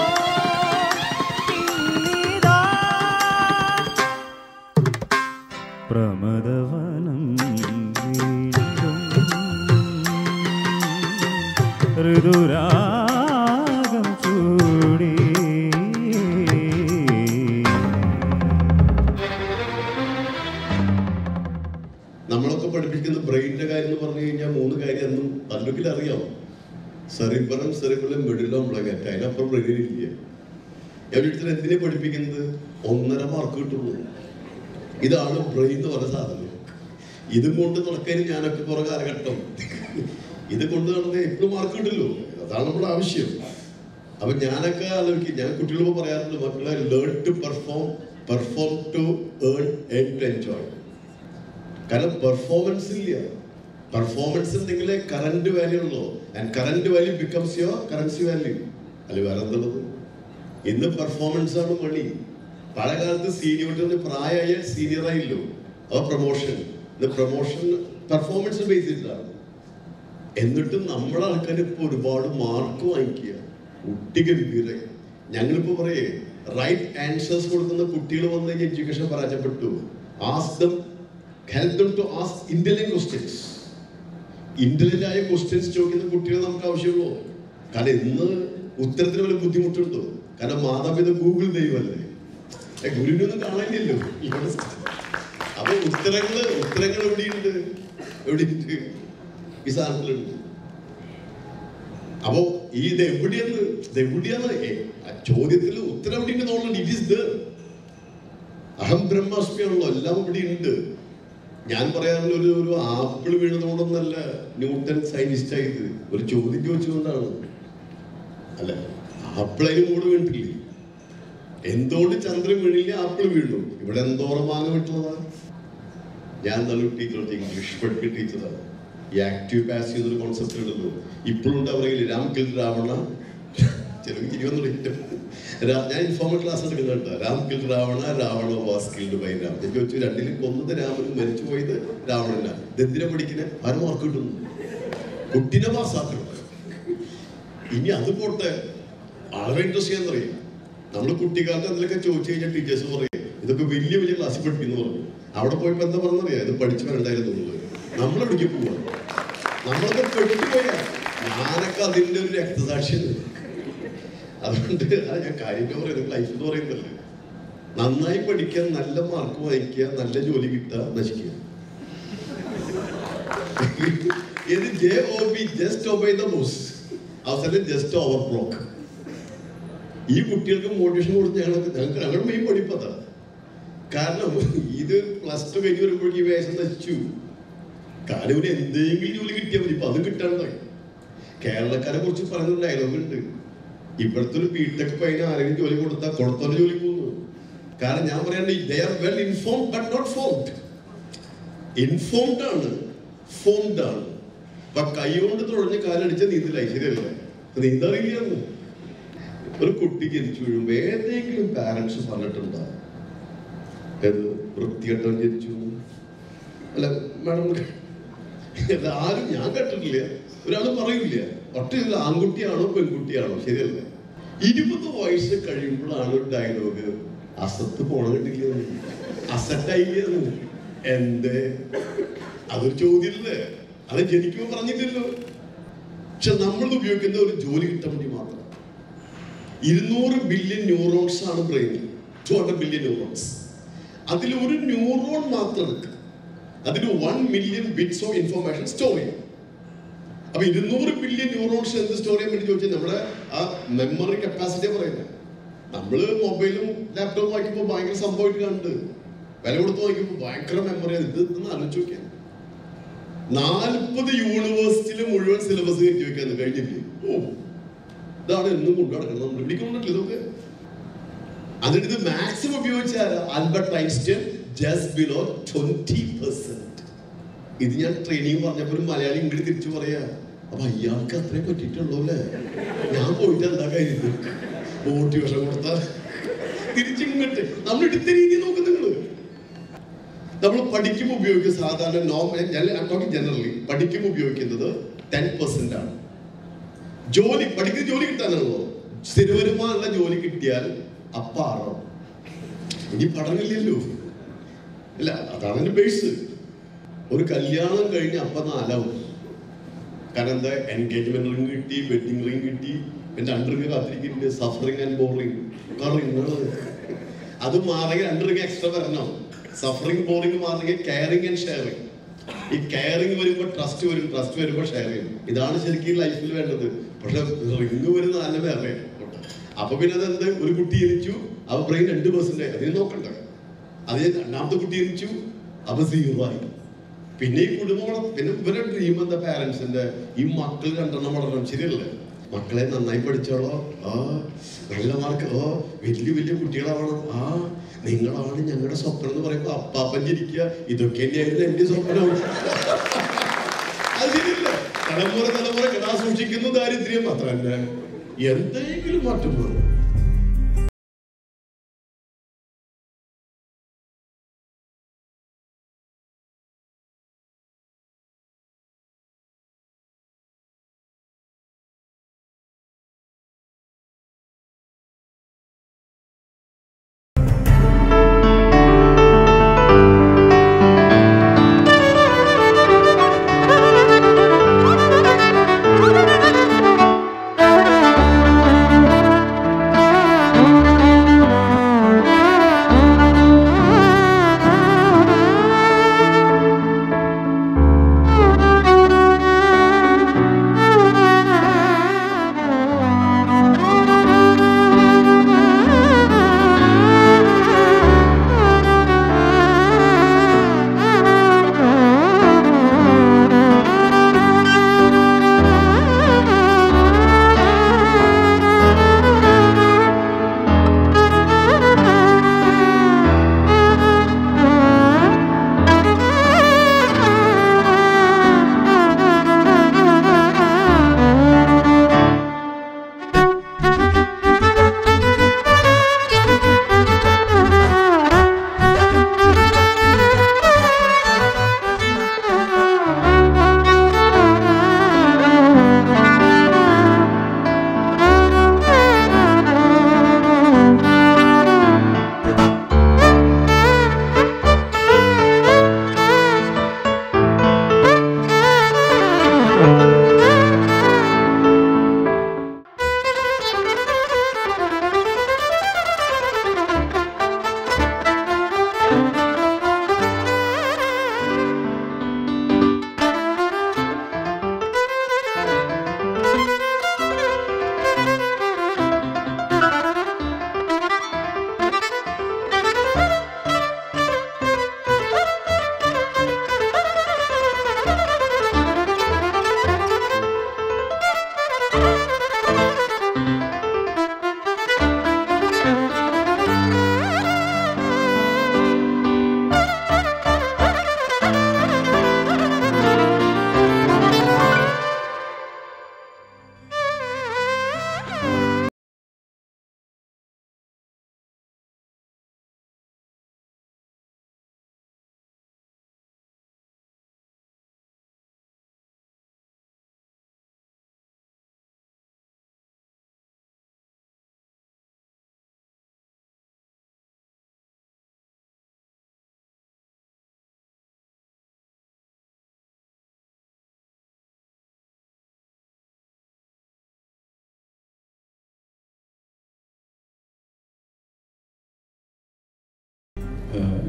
പ്രമദവനം വീണ്ടും ഋതുരാഗം ചൂടി. നമ്മളൊക്കെ പഠിപ്പിക്കുന്ന ബ്രെയിനിന്റെ കാര്യം എന്ന് പറഞ്ഞു കഴിഞ്ഞാൽ മൂന്ന് കാര്യം എന്നും പല്ലൊക്കിൽ അറിയാം. Cerebrum, cerebrum, medulla oblongata. അതിനപ്പുറം ബ്രെയിനിലില്ല. എവിടെ എന്തിനെ പഠിപ്പിക്കുന്നത്? ഒന്നര മാർക്ക് കിട്ടുള്ളൂ. ഇതാണ് ബ്രെയിൻ എന്ന് പറഞ്ഞ സാധനം. ഇതും കൊണ്ട് നടക്കാൻ ഞാനൊക്കെ കുറെ കാലഘട്ടം ഇത് കൊണ്ട് നടന്ന എപ്പോഴും മാർക്ക് കിട്ടില്ലോ. അതാണ് നമ്മുടെ ആവശ്യം. അപ്പൊ ഞാനൊക്കെ ആലോചിക്കും, ഞാൻ കുട്ടികളോട് പറയാറുണ്ട്, മക്കളെ learn to perform, perform to earn, earn to enjoy. കാരണം പെർഫോമൻസ് ഇല്ല. പെർഫോമൻസ് ഉണ്ടെങ്കിലേ കറന്റ് വാല്യൂ ഉള്ളൂ. And current value becomes your currency value. അല്ല വേറെ എന്തുള്ളത്? ഇന്ന് പെർഫോമൻസ് ആണ് മണി. പഴയ കാലത്ത് സീനിയോറിറ്റി പ്രായമായ സീനിയർ ആയില്ലോ, അപ്പൊ പ്രൊമോഷൻ. ഇത് പ്രൊമോഷൻ പെർഫോമൻസ് ബേസ് ചെയ്തിട്ടാണ്. എന്നിട്ടും നമ്മുടെ ആൾക്കാർ ഇപ്പൊ ഒരുപാട് മാർക്ക് വാങ്ങിക്കുക. കുട്ടി ഗംഭീര. ഞങ്ങളിപ്പോ പറയേ റൈറ്റ് ആൻസേഴ്സ് കൊടുക്കുന്ന കുട്ടികൾ വന്നു കഴിഞ്ഞാൽ എഡ്യൂക്കേഷൻ പരാജയപ്പെട്ടു. Ask them, help them to ask intelligent questions. Intelligent ആയ ക്വസ്റ്റ്യൻസ് ചോദിക്കുന്ന കുട്ടികൾ നമുക്ക് ആവശ്യമുള്ളൂ. കാരണം ഇന്ന് ഉത്തരത്തിന് വല്ല ബുദ്ധിമുട്ടുണ്ടോ? കാരണം മാതാപിതാ ഗൂഗിൾ ദൈവമല്ലേ, ഗുരുവിനൊന്നും കാണാനില്ലല്ലോ. അപ്പൊ ഉത്തരങ്ങള് ഉത്തരങ്ങൾ എവിടെയുണ്ട്? എവിടെയുണ്ട്? ഈ സാധനത്തിലുണ്ട്. അപ്പോ ഈ ഇത് എവിടെയെന്ന് ഇത് എവിടെയാന്ന് ചോദ്യത്തിൽ ഉത്തരം എവിടെയുണ്ട് തോന്നുന്നുണ്ട്. It is there. അഹം ബ്രഹ്മാസ്മിയാണല്ലോ, എല്ലാം ഇവിടെ ഉണ്ട്. ഞാൻ പറയാറുള്ള ഒരു ഒരു ആപ്പിൾ വീണതുകൊണ്ടൊന്നല്ല ന്യൂട്ടൺ സയന്റിസ്റ്റ് ആയത്, ഒരു ചോദ്യം ചോദിച്ചുകൊണ്ടാണ്. അല്ല, ആപ്പിൾ അതിന് കൂടെ വീണിട്ടില്ലേ? എന്തുകൊണ്ട് ചന്ദ്രൻ വീണില്ല, ആപ്പിൾ വീണു? ഇവിടെ എന്തോരം മാങ്ങ വിട്ടുള്ളതാ. ഞാൻ നല്ല ടീച്ചർ ഇംഗ്ലീഷ് പഠിപ്പിച്ച ടീച്ചറാണ്. ഈ ആക്റ്റീവ് പാസീവ് എന്നൊരു കോൺസെപ്റ്റ് ഉണ്ടല്ലോ, ഇപ്പോഴും ഉണ്ട്. അവരെങ്കിൽ രാം കിൽ രാവണ, ചിലവ് ഇരുപത്തി ഞാൻ ഇൻഫോർമൽ ക്ലാസ് എടുക്കുന്നുണ്ട്. Ram kill Ravana, Ravana was killed by Ram. ഞാൻ ചോദിച്ചു, രണ്ടിലും കൊന്നത് രാമനും മരിച്ചു പോയത് രാവണന. ഇതെന്തിനാ പഠിക്കുന്നത്? ആരും മാർക്ക് കിട്ടുന്നു, കുട്ടിനെ പാസ്സാക്കണം. ഇനി അത് പോട്ടെ, വളരെ ഇൻട്രസ്റ്റ് ചെയ്യാൻ അറിയാം. നമ്മൾ കുട്ടിക്കാലത്ത് എന്തൊക്കെ ചോദിച്ചു കഴിഞ്ഞാൽ ടീച്ചേഴ്സ് പറയും ഇതൊക്കെ വലിയ വലിയ ക്ലാസ്സിൽ പഠിക്കുന്നു പറഞ്ഞു. അവിടെ പോയപ്പോ എന്താ പറഞ്ഞറിയാം, ഇത് പഠിച്ചു വരണ്ടായിരുന്നു എന്നുള്ളത്. നമ്മളെവിടേക്ക് പോവാ, നമ്മളൊക്കെ പഠിച്ചു പോയാ. ഞാനൊക്കെ അതിന്റെ ഒരു രക്തസാക്ഷിയാണ്. അതുകൊണ്ട് ഞാൻ കാര്യങ്ങൾ പറയുന്നത് ലൈഫ് എന്ന് പറയുന്നല്ലേ. നന്നായി പഠിക്കാൻ, നല്ല മാർക്ക് വാങ്ങിക്കുക, നല്ല ജോലി കിട്ടുക, നശിക്കുക. ഇത് J O B, just obey the boss. അവസാനം ജസ്റ്റ് ഓവർ ബ്ലോക്ക്. ഈ കുട്ടികൾക്ക് മോട്ടിവേഷൻ കൊടുത്ത് ഞങ്ങൾക്ക് ഞങ്ങൾക്ക് ഞങ്ങളുടെ മെയിൻ പഠിപ്പതാ. കാരണം ഇത് പ്ലസ് ടു കഴിഞ്ഞ് വരുമ്പോഴേക്കും ഈ വേഷം നശിച്ചു. കാരണം ഇവര് എന്തെങ്കിലും ജോലി കിട്ടിയാൽ മതി. ഇപ്പൊ അത് കിട്ടാണ്ടായി. കേരളക്കാരെ കുറിച്ച് പറയുന്ന ഡയലോഗ് ഉണ്ട്, ഇവിടുത്തെ ഒരു ബിടെക് പയ്യന് ആരെങ്കിലും ജോലി കൊടുത്താൽ കൊടുത്തോലെ ജോലി പോകുന്നു. കാരണം ഞാൻ പറയാണ്ട് they are well informed but not formed. Informed ആണ്, ഫോംഡ് ആണ്. അപ്പൊ കൈകൊണ്ട് തുഴഞ്ഞ് കാലടിച്ച നീന്തലായി. ശരിയല്ലേ? നീന്തറിയില്ലാന്ന്. ഒരു കുട്ടി ജനിച്ചു വീഴുമ്പോ ഏതെങ്കിലും പാരന്റ്സ് പറഞ്ഞിട്ടുണ്ടോ ഏത് വൃത്തികെട്ടവൻ ജനിച്ചു? അല്ല മാഡം, ആരും ഞാൻ കേട്ടിട്ടില്ല, ഒരാൾ പറയില്ല. ഒറ്റ ആൺകുട്ടിയാണോ പെൺകുട്ടിയാണോ? ശരിയല്ലേ? ഇരുപത് വയസ്സ് കഴിയുമ്പോഴാണ് ഒരു ഡയലോഗ്, അസത്ത് പോണ കിട്ടില്ല, അസറ്റായില്ല. എന്തേ? അതൊരു ചോദ്യമല്ലേ? അത് ജനിക്കുമ്പോ പറഞ്ഞില്ലല്ലോ. പക്ഷെ നമ്മൾ ഉപയോഗിക്കുന്ന ഒരു ജോലി കിട്ടാൻ വേണ്ടി മാത്രം. ഇരുന്നൂറ് ബില്യൺ ന്യൂറോൺസ് ആണ് ബ്രെയിനിൽ. Two hundred billion neurons. അതിൽ ഒരു ന്യൂറോൺ മാത്രം എടുക്കുക, അതിന് one million bits of information store ചെയ്യും. അപ്പൊ ഇരുന്നൂറ് ബില്യൺ ന്യൂറോൺസ് എന്ത് സ്റ്റോർ ചെയ്യാൻ വേണ്ടി ചോദിച്ചാൽ നമ്മുടെ ആ മെമ്മറി കപ്പാസിറ്റി പറയുന്നത്. നമ്മള് മൊബൈലും ലാപ്ടോപ്പും വായിക്കുമ്പോൾ ഭയങ്കര സംഭവമായിട്ട് കണ്ട് വില കൊടുത്ത് വായിക്കുമ്പോൾ ഭയങ്കര മെമ്മറിയാണ്. ഇത് ഒന്ന് ആലോചിച്ച് നോക്കിയാൽ നാൽപ്പത് യൂണിവേഴ്സിറ്റിയില് മുഴുവൻ സിലബസ് കയറ്റി വെക്കാൻ കഴിഞ്ഞില്ലേ? ഓ, ഇതാണ് എന്നും കൊണ്ടു നടക്കുന്നത്. നമ്മൾ പിടിക്കുന്നുണ്ടല്ലോ ഇതൊക്കെ. അതിന് ഇത് മാക്സിമം ഉപയോഗിച്ചാൽ Albert Einstein just below twenty percent. ഇത് ഞാൻ ട്രെയിനിങ് പറഞ്ഞപ്പോൾ ഒരു മലയാളി ഇങ്ങോട്ട് തിരിച്ചു പറയാ, അപ്പൊ അയാൾക്ക് അത്രയും പറ്റിയിട്ടുള്ളൂ അല്ലേ, ഞാൻ പോയിട്ട് എന്താ കഴിഞ്ഞത് മോട്ടിവേഷൻ കൊടുത്താൽ തിരിച്ചിങ്ങോട്ട് നമ്മൾ എടുത്ത രീതി നോക്കും. നിങ്ങള് നമ്മൾ പഠിക്കുമ്പോൾ ഉപയോഗിക്കുന്ന സാധാരണ നോർമൽ ജനറലി പഠിക്കുമ്പോൾ ഉപയോഗിക്കുന്നത് ടെൻ പെർസെന്റ് ആണ്. ജോലി പഠിക്കുന്ന ജോലി കിട്ടാനുള്ളൂ. സ്ഥിരവരുമാനുള്ള ജോലി കിട്ടിയാൽ അപ്പ ആറോ, ഇനി പഠനമില്ലല്ലോ. അല്ല, അതാണ് എന്റെ ബേസ്. ഒരു കല്യാണം കഴിഞ്ഞ് അപ്പ നാലാവും. കാരണം എന്താ, എൻഗേജ്മെന്റ് റിംഗ് കിട്ടി, വെഡിങ് റിംഗ് കിട്ടി, എന്റെ അണ്ടറിങ് കാത്തിരിക്കുന്നുണ്ട്, സഫറിങ് ആൻഡ് ബോറിങ്. റിങ്ങള് അത് മാറെങ്കിൽ രണ്ട് റിങ് എക്സ്ട്രാ വരണം. സഫറിങ് ബോറിങ് മാറെങ്കിൽ കെയറിങ് ആൻഡ് ഷെയറിങ്. ഈ കെയറിങ് വരുമ്പോൾ ട്രസ്റ്റ് വരും, ട്രസ്റ്റ് വരുമ്പോൾ ഷെയർ ചെയ്യും. ഇതാണ് ശരിക്കും ലൈഫിൽ വേണ്ടത്. പക്ഷെ റിങ് വരുന്ന നല്ല വേറെ. അപ്പൊ പിന്നെ അതെന്ത്, ഒരു കുട്ടി ജനിച്ചു അപ്പൊ ബ്രെയിൻ രണ്ട് പെർസെന്റ്, അതിന് നോക്കണ്ട. അത് രണ്ടാമത്തെ കുട്ടി ജനിച്ചു അപ്പൊ സീറോ ആയി. പിന്നെ ഈ കുടുംബം, പിന്നെ ഇവരെ ഡ്രീം എന്താ, പാരന്റ്സിന്റെ ഈ മക്കൾ രണ്ടെണ്ണം വളരണം. ശരിയല്ലേ? മക്കളെ നന്നായി പഠിച്ചോളോ, ആ നല്ല മാർക്ക്, ഓ വലിയ വലിയ കുട്ടികളാവണം, ആ നിങ്ങളാണ് ഞങ്ങളുടെ സ്വപ്നം എന്ന് പറയുമ്പോ അപ്പാപ്പൻ ചിരിക്കുക, ഇതൊക്കെ തന്നെയായിരുന്നു എന്റെ സ്വപ്നം. അത് ശരിയല്ല. തലമുറ തലമുറ കിടാ സൂക്ഷിക്കുന്നു ദാരിദ്ര്യം മാത്രമല്ല, എന്തെങ്കിലും മാറ്റം വരും.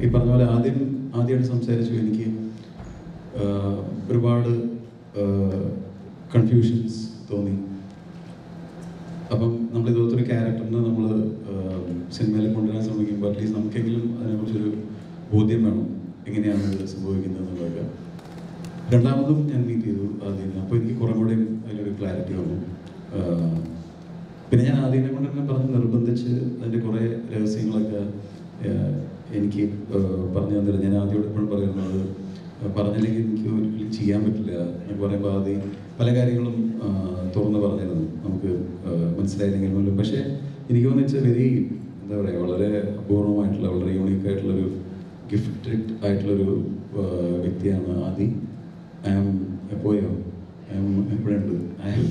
ഈ പറഞ്ഞ പോലെ ആദ്യം ആദ്യമായിട്ട് സംസാരിച്ചു എനിക്ക് ഒരുപാട് കൺഫ്യൂഷൻസ് തോന്നി. അപ്പം നമ്മൾ ഇതുപോലത്തെ ഒരു ക്യാരക്ടറിനെ നമ്മൾ സിനിമയിൽ കൊണ്ടുവരാൻ ശ്രമിക്കുമ്പോൾ അറ്റ്ലീസ്റ്റ് നമുക്കെങ്കിലും അതിനെക്കുറിച്ചൊരു ബോധ്യം വേണം, എങ്ങനെയാണ് ഇത് സംഭവിക്കുന്നത് എന്നുള്ളതൊക്കെ. രണ്ടാമതും ഞാൻ മീറ്റ് ചെയ്തു ആദ്യം. അപ്പോൾ എനിക്ക് കുറേ കൂടെ അതിലൊരു ക്ലാരിറ്റി വന്നു. പിന്നെ ഞാൻ ആദ്യനെ കൊണ്ട് തന്നെ പറഞ്ഞ് നിർബന്ധിച്ച് അതിൻ്റെ കുറേ രഹസ്യങ്ങളൊക്കെ എനിക്ക് പറഞ്ഞു തന്നില്ല. ഞാൻ ആദ്യയോട് എപ്പോഴും പറയുന്നത് പറഞ്ഞില്ലെങ്കിൽ എനിക്ക് ഒരിക്കലും ചെയ്യാൻ പറ്റില്ല എന്ന് പറയുമ്പോൾ ആദ്യം പല കാര്യങ്ങളും തുറന്ന് പറഞ്ഞിരുന്നു, നമുക്ക് മനസ്സിലായില്ലെങ്കിൽ പോലും. പക്ഷേ എനിക്ക് തോന്നിച്ച വെരി എന്താ പറയുക, വളരെ അപൂർവമായിട്ടുള്ള വളരെ യൂണീക്ക് ആയിട്ടുള്ളൊരു ഗിഫ്റ്റഡ് ആയിട്ടുള്ളൊരു വ്യക്തിയാണ് ആദി. ഐ ആം എപ്പോയോ ഐ ആം എപ്പോഴുണ്ട് I am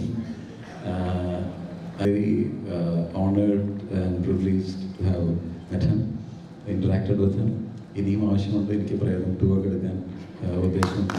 very uh, honored and privileged to have met him, interacted with him. ഇനിയും ആവശ്യമുണ്ട് എനിക്ക് പറയാം ടൂവൊക്കെ എടുക്കാൻ ഉദ്ദേശമുണ്ട്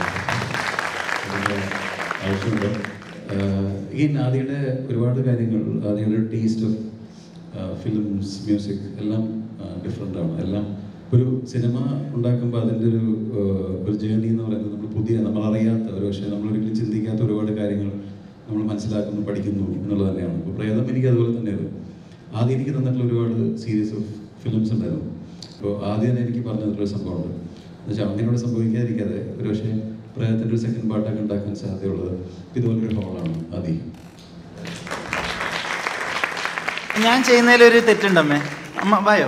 ആവശ്യമുണ്ട്. ഈ ആദിയുടെ ഒരുപാട് കാര്യങ്ങൾ, ആദിയുടെ ടേസ്റ്റ് ഓഫ് ഫിലിംസ്, മ്യൂസിക് എല്ലാം ഡിഫറെൻ്റ് ആണ്. എല്ലാം ഒരു സിനിമ ഉണ്ടാക്കുമ്പോൾ അതിൻ്റെ ഒരു ഒരു ജേർണി എന്ന് പറയുന്നത് നമ്മൾ പുതിയ നമ്മളറിയാത്ത ഒരു പക്ഷേ നമ്മളൊരിക്കലും ചിന്തിക്കാത്ത ഒരുപാട് കാര്യങ്ങൾ നമ്മൾ മനസ്സിലാക്കുന്നു, പഠിക്കുന്നു എന്നുള്ളത് തന്നെയാണ്. ഇപ്പോൾ പ്രേതം എനിക്ക് അതുപോലെ തന്നെയായിരുന്നു. ആദ്യം എനിക്ക് തന്നിട്ടുള്ള ഒരുപാട് സീരീസ് ഓഫ് ഫിലിംസ് ഉണ്ടായിരുന്നു. അപ്പോൾ ആദ്യം തന്നെ എനിക്ക് പറഞ്ഞു തന്നിട്ടൊരു സംഭവമുണ്ട് എന്ന് വെച്ചാൽ അങ്ങനെയോട് സംഭവിക്കാതിരിക്കാതെ ഒരു പക്ഷേ പ്രേതത്തിൻ്റെ ഒരു സെക്കൻഡ് പാർട്ടൊക്കെ ഉണ്ടാക്കാൻ സാധ്യതയുള്ളത് ഇതുപോലൊരു ഹോളാണ് ആദ്യം. ഞാൻ ചെയ്യുന്നതിലൊരു തെറ്റുണ്ടമ്മേ. അമ്മ വായോ.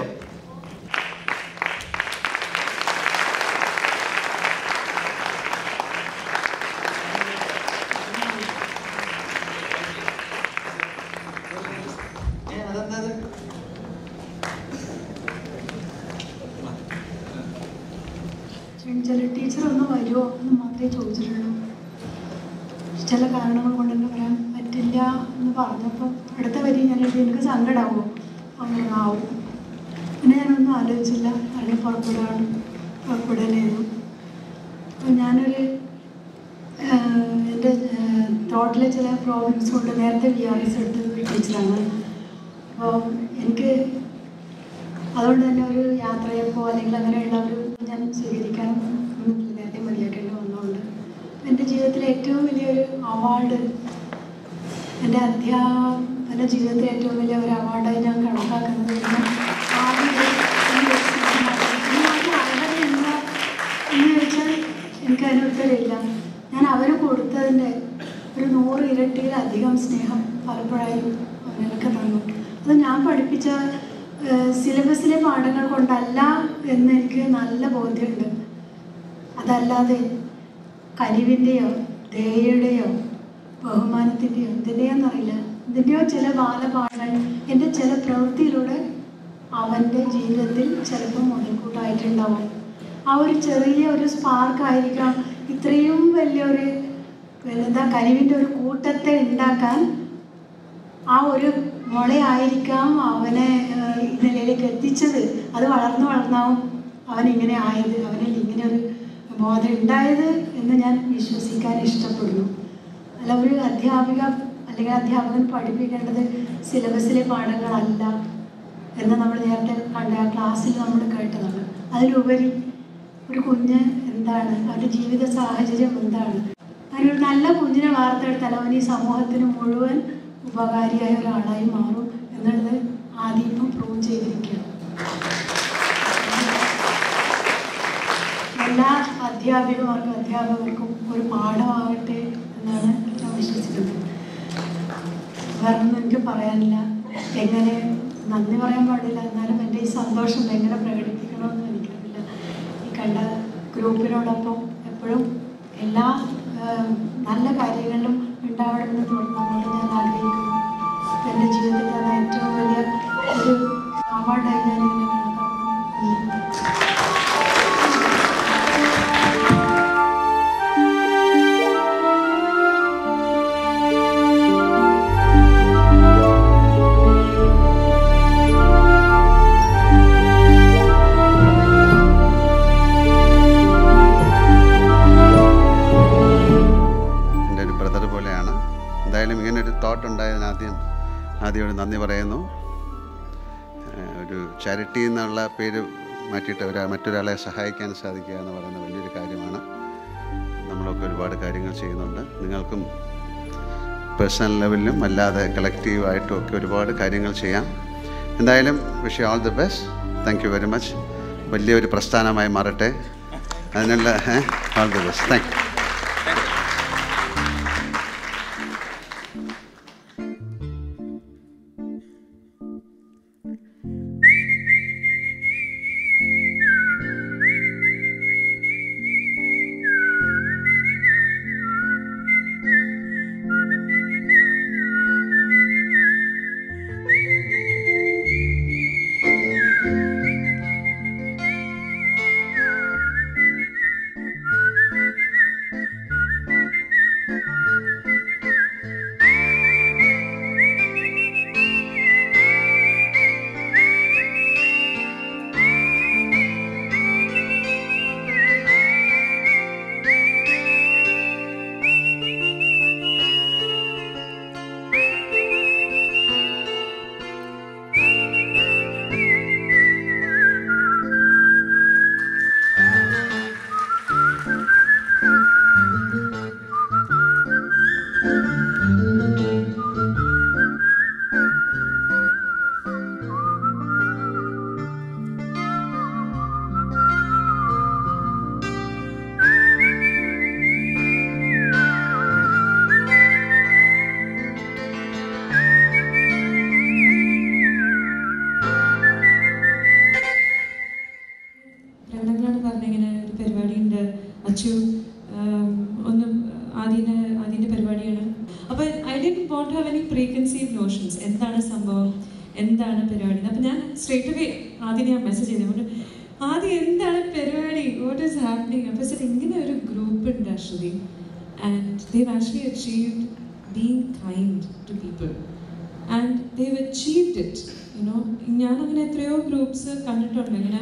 ടീച്ചർ ഒന്ന് വരുമോ എന്ന് മാത്രമേ ചോദിച്ചിട്ടുള്ളൂ. ചില കാരണങ്ങൾ കൊണ്ട് തന്നെ വരാൻ പറ്റില്ല എന്ന് പറഞ്ഞപ്പോൾ അടുത്ത വരി ഞാൻ എഴുതി എനിക്ക് സങ്കടമാവോ അങ്ങനെ ആവും. പിന്നെ ഞാനൊന്നും ആലോചിച്ചില്ല, അല്ലെങ്കിൽ പുറപ്പെടാണ് പുറപ്പെടലായിരുന്നു. അപ്പോൾ ഞാനൊരു എൻ്റെ തോട്ടിലെ ചില പ്രോബ്ലംസ് കൊണ്ട് നേരത്തെ വി ആർ എസ് എടുത്ത ഒരു ടീച്ചറാണ്. അപ്പോൾ എനിക്ക് അതുകൊണ്ട് തന്നെ ഒരു യാത്രയപ്പോ അല്ലെങ്കിൽ അങ്ങനെയുള്ള ഒരു ഞാൻ സ്വീകരിക്കാൻ നേരത്തെ മതിയാക്കേണ്ടി വന്നതുകൊണ്ട് എൻ്റെ ജീവിതത്തിലെ ഏറ്റവും വലിയൊരു അവാർഡ്, എൻ്റെ അധ്യാപന ജീവിതത്തിലെ ഏറ്റവും വലിയ ഒരു അവാർഡായി ഞാൻ കണക്കാക്കുന്നത് എന്ന് ചോദിച്ചാൽ എനിക്ക് അതിനുത്തരമില്ല. ഞാൻ അവർ കൊടുത്തതിൻ്റെ ഒരു നൂറ് ഇരട്ടിയിലധികം സ്നേഹം പലപ്പോഴായും അവരൊക്കെ തന്നു. അത് ഞാൻ പഠിപ്പിച്ച സിലബസിലെ പാഠങ്ങൾ കൊണ്ടല്ല എന്ന് എനിക്ക് നല്ല ബോധ്യമുണ്ട്. അതല്ലാതെ കനിവിൻ്റെയോ ദയയുടെയോ ബഹുമാനത്തിൻ്റെയോ എന്തിൻ്റെയോ എന്നറിയില്ല, ഇതിൻ്റെയോ ചില ബാലപാഠങ്ങൾ എൻ്റെ ചില പ്രവൃത്തിയിലൂടെ അവൻ്റെ ജീവിതത്തിൽ ചിലപ്പോൾ മുതൽക്കൂട്ടായിട്ടുണ്ടാവും. ആ ഒരു ചെറിയ ഒരു സ്പാർക്കായിരിക്കാം ഇത്രയും വലിയൊരു എന്താ കനിവിൻ്റെ ഒരു കൂട്ടത്തെ ഉണ്ടാക്കാൻ. ആ ഒരു മുളയായിരിക്കാം അവനെ ഈ നിലയിലേക്ക് എത്തിച്ചത്. അത് വളർന്നു വളർന്നാവും അവൻ ഇങ്ങനെ ആയത്, അവനിൽ ഇങ്ങനെ ഒരു ബോധം ഉണ്ടായത് എന്ന് ഞാൻ വിശ്വസിക്കാൻ ഇഷ്ടപ്പെടുന്നു. അല്ല, ഒരു അധ്യാപിക അല്ലെങ്കിൽ അധ്യാപകൻ പഠിപ്പിക്കേണ്ടത് സിലബസിലെ പാഠങ്ങളല്ല എന്ന് നമ്മൾ നേരത്തെ കണ്ട ആ ക്ലാസ്സിൽ നമ്മൾ കേട്ടതാണ്. അതിലുപരി ഒരു കുഞ്ഞ് എന്താണ്, അവൻ്റെ ജീവിത സാഹചര്യം എന്താണ്, അതിനൊരു നല്ല കുഞ്ഞിനെ വാർത്തെടുത്താൽ അവൻ ഈ സമൂഹത്തിന് മുഴുവൻ ഉപകാരിയായ ഒരാളായി മാറും എന്നുള്ളത് ആദ്യം ഇപ്പം പ്രൂവ് ചെയ്തിരിക്കുകയാണ്. എല്ലാ അധ്യാപികമാർക്കും അധ്യാപകർക്കും ഒരു പാഠമാകട്ടെ എന്നാണ് ഞാൻ വിശ്വസിക്കുന്നത്. വേറൊന്നും എനിക്ക് പറയാനില്ല. എങ്ങനെ നന്ദി പറയാൻ പാടില്ല, എന്നാലും എൻ്റെ ഈ സന്തോഷം എങ്ങനെ പ്രകടിപ്പിക്കണമെന്ന് എനിക്കറിയില്ല. ഈ കണ്ട ഗ്രൂപ്പിനോടൊപ്പം എപ്പോഴും എല്ലാ നല്ല കാര്യങ്ങളിലും ഉണ്ടാവണമെന്ന് തോന്നുന്നത് ഞാൻ ആഗ്രഹിക്കുന്നു. എൻ്റെ ജീവിതത്തിൽ അത് ഏറ്റവും വലിയ ഒരു അവാർഡായി ഞാനിങ്ങനെ കണക്കാക്കുന്നു. തോട്ട് ഉണ്ടായതിന് ആദ്യം ആദ്യം നന്ദി പറയുന്നു. ഒരു ചാരിറ്റി എന്നുള്ള പേര് മാറ്റിയിട്ട് ഒരാ മറ്റൊരാളെ സഹായിക്കാൻ സാധിക്കുക എന്ന് പറയുന്ന വലിയൊരു കാര്യമാണ്. നമ്മളൊക്കെ ഒരുപാട് കാര്യങ്ങൾ ചെയ്യുന്നുണ്ട്. നിങ്ങൾക്കും പേഴ്സണൽ ലെവലിലും അല്ലാതെ കളക്റ്റീവായിട്ടും ഒക്കെ ഒരുപാട് കാര്യങ്ങൾ ചെയ്യാം. എന്തായാലും wish you all the best. Thank you very much. വലിയൊരു പ്രസ്ഥാനമായി മാറട്ടെ. അതിനുള്ള all the best. Thank you. എന്താണ് സംഭവം, എന്താണ് പരിപാടി? അപ്പം ഞാൻ സ്ട്രേറ്റ് അവേ ആദ്യം ഞാൻ മെസ്സേജ് ചെയ്തു, ആദ്യം എന്താണ് പരിപാടി, വാട്ട് ഈസ് ഹാപ്പനിങ്? അപ്പോൾ സാർ ഇങ്ങനെ ഒരു ഗ്രൂപ്പ് ഉണ്ട് Ashwathi, and Dev actually achieved being kind to people and Dev achieved it. You know ഞാൻ അങ്ങനെ എത്രയോ ഗ്രൂപ്പ്സ് കണ്ടിട്ടുണ്ട്. ഇങ്ങനെ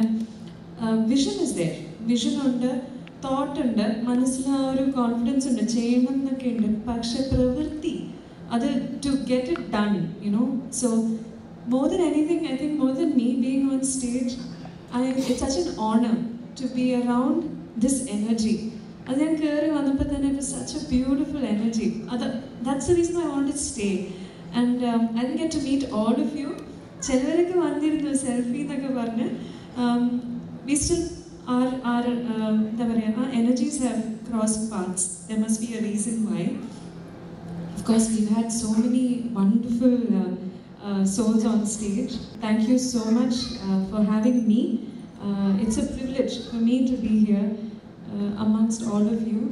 വിഷൻ ഇസ് ദെയർ, വിഷൻ ഉണ്ട്, തോട്ട് ഉണ്ട്, മനസ്സിൽ ആ ഒരു കോൺഫിഡൻസ് ഉണ്ട്, ചെയ്യണം എന്നൊക്കെ ഉണ്ട്, പക്ഷെ പ്രവൃത്തി അത് to get it done, you know. So more than anything, I think more than me being on stage, I it's such an honor to be around this energy. And then Kari Vanapathan, it was such a beautiful energy. That's the reason I wanted to stay. And um, I didn't get to meet all of you. Chelvarikku vandirunnu selfie എന്നൊക്കെ പറഞ്ഞ് we still our our എന്താ പറയുക, our energies have crossed paths. There must be a reason why. Of course, we've had so many wonderful uh, uh, souls on stage. Thank you so much uh, for having me. Uh, it's a privilege for me to be here uh, amongst all of you.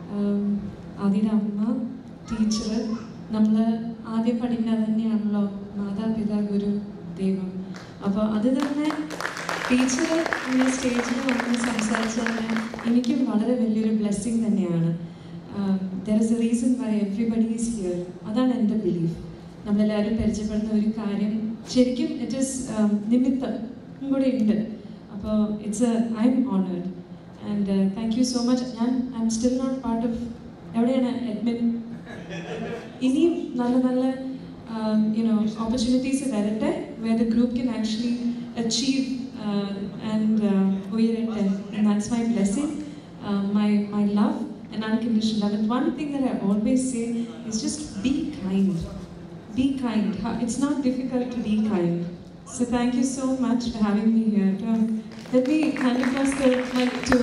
Adira Amma, teacher, namla ആദ്യം പഠിക്കുന്നത് തന്നെയാണല്ലോ മാതാപിതാ ഗുരു ദൈവം. അപ്പോൾ അത് തന്നെ teacher ഇങ്ങനെ സ്റ്റേജിൽ വന്ന് സംസാരിച്ചാൽ എനിക്കും വളരെ വലിയൊരു ബ്ലെസ്സിങ് തന്നെയാണ്. There is a reason why everybody is here. അതാണ് എൻ്റെ ബിലീഫ്. നമ്മളെല്ലാവരും പരിചയപ്പെടുന്ന ഒരു കാര്യം ശരിക്കും ഇറ്റ് ഈസ് നിമിത്തം കൂടെ ഉണ്ട്. അപ്പോൾ it's I am honoured and thank you so much. ഞാൻ I am still not part of എവിടെയാണ് അഡ്മിൻ. ഇനിയും നല്ല നല്ല യുനോ ഓപ്പർച്യൂണിറ്റീസ് വരട്ടെ where the group can actually achieve uh, and uh, ഉയരട്ടെ. And that's my blessing, uh, my my love and unconditional love. And one thing that I always say is just be kind. Be kind. It's not difficult to be kind. So thank you so much for having me here. Um, let me hand across the mic to.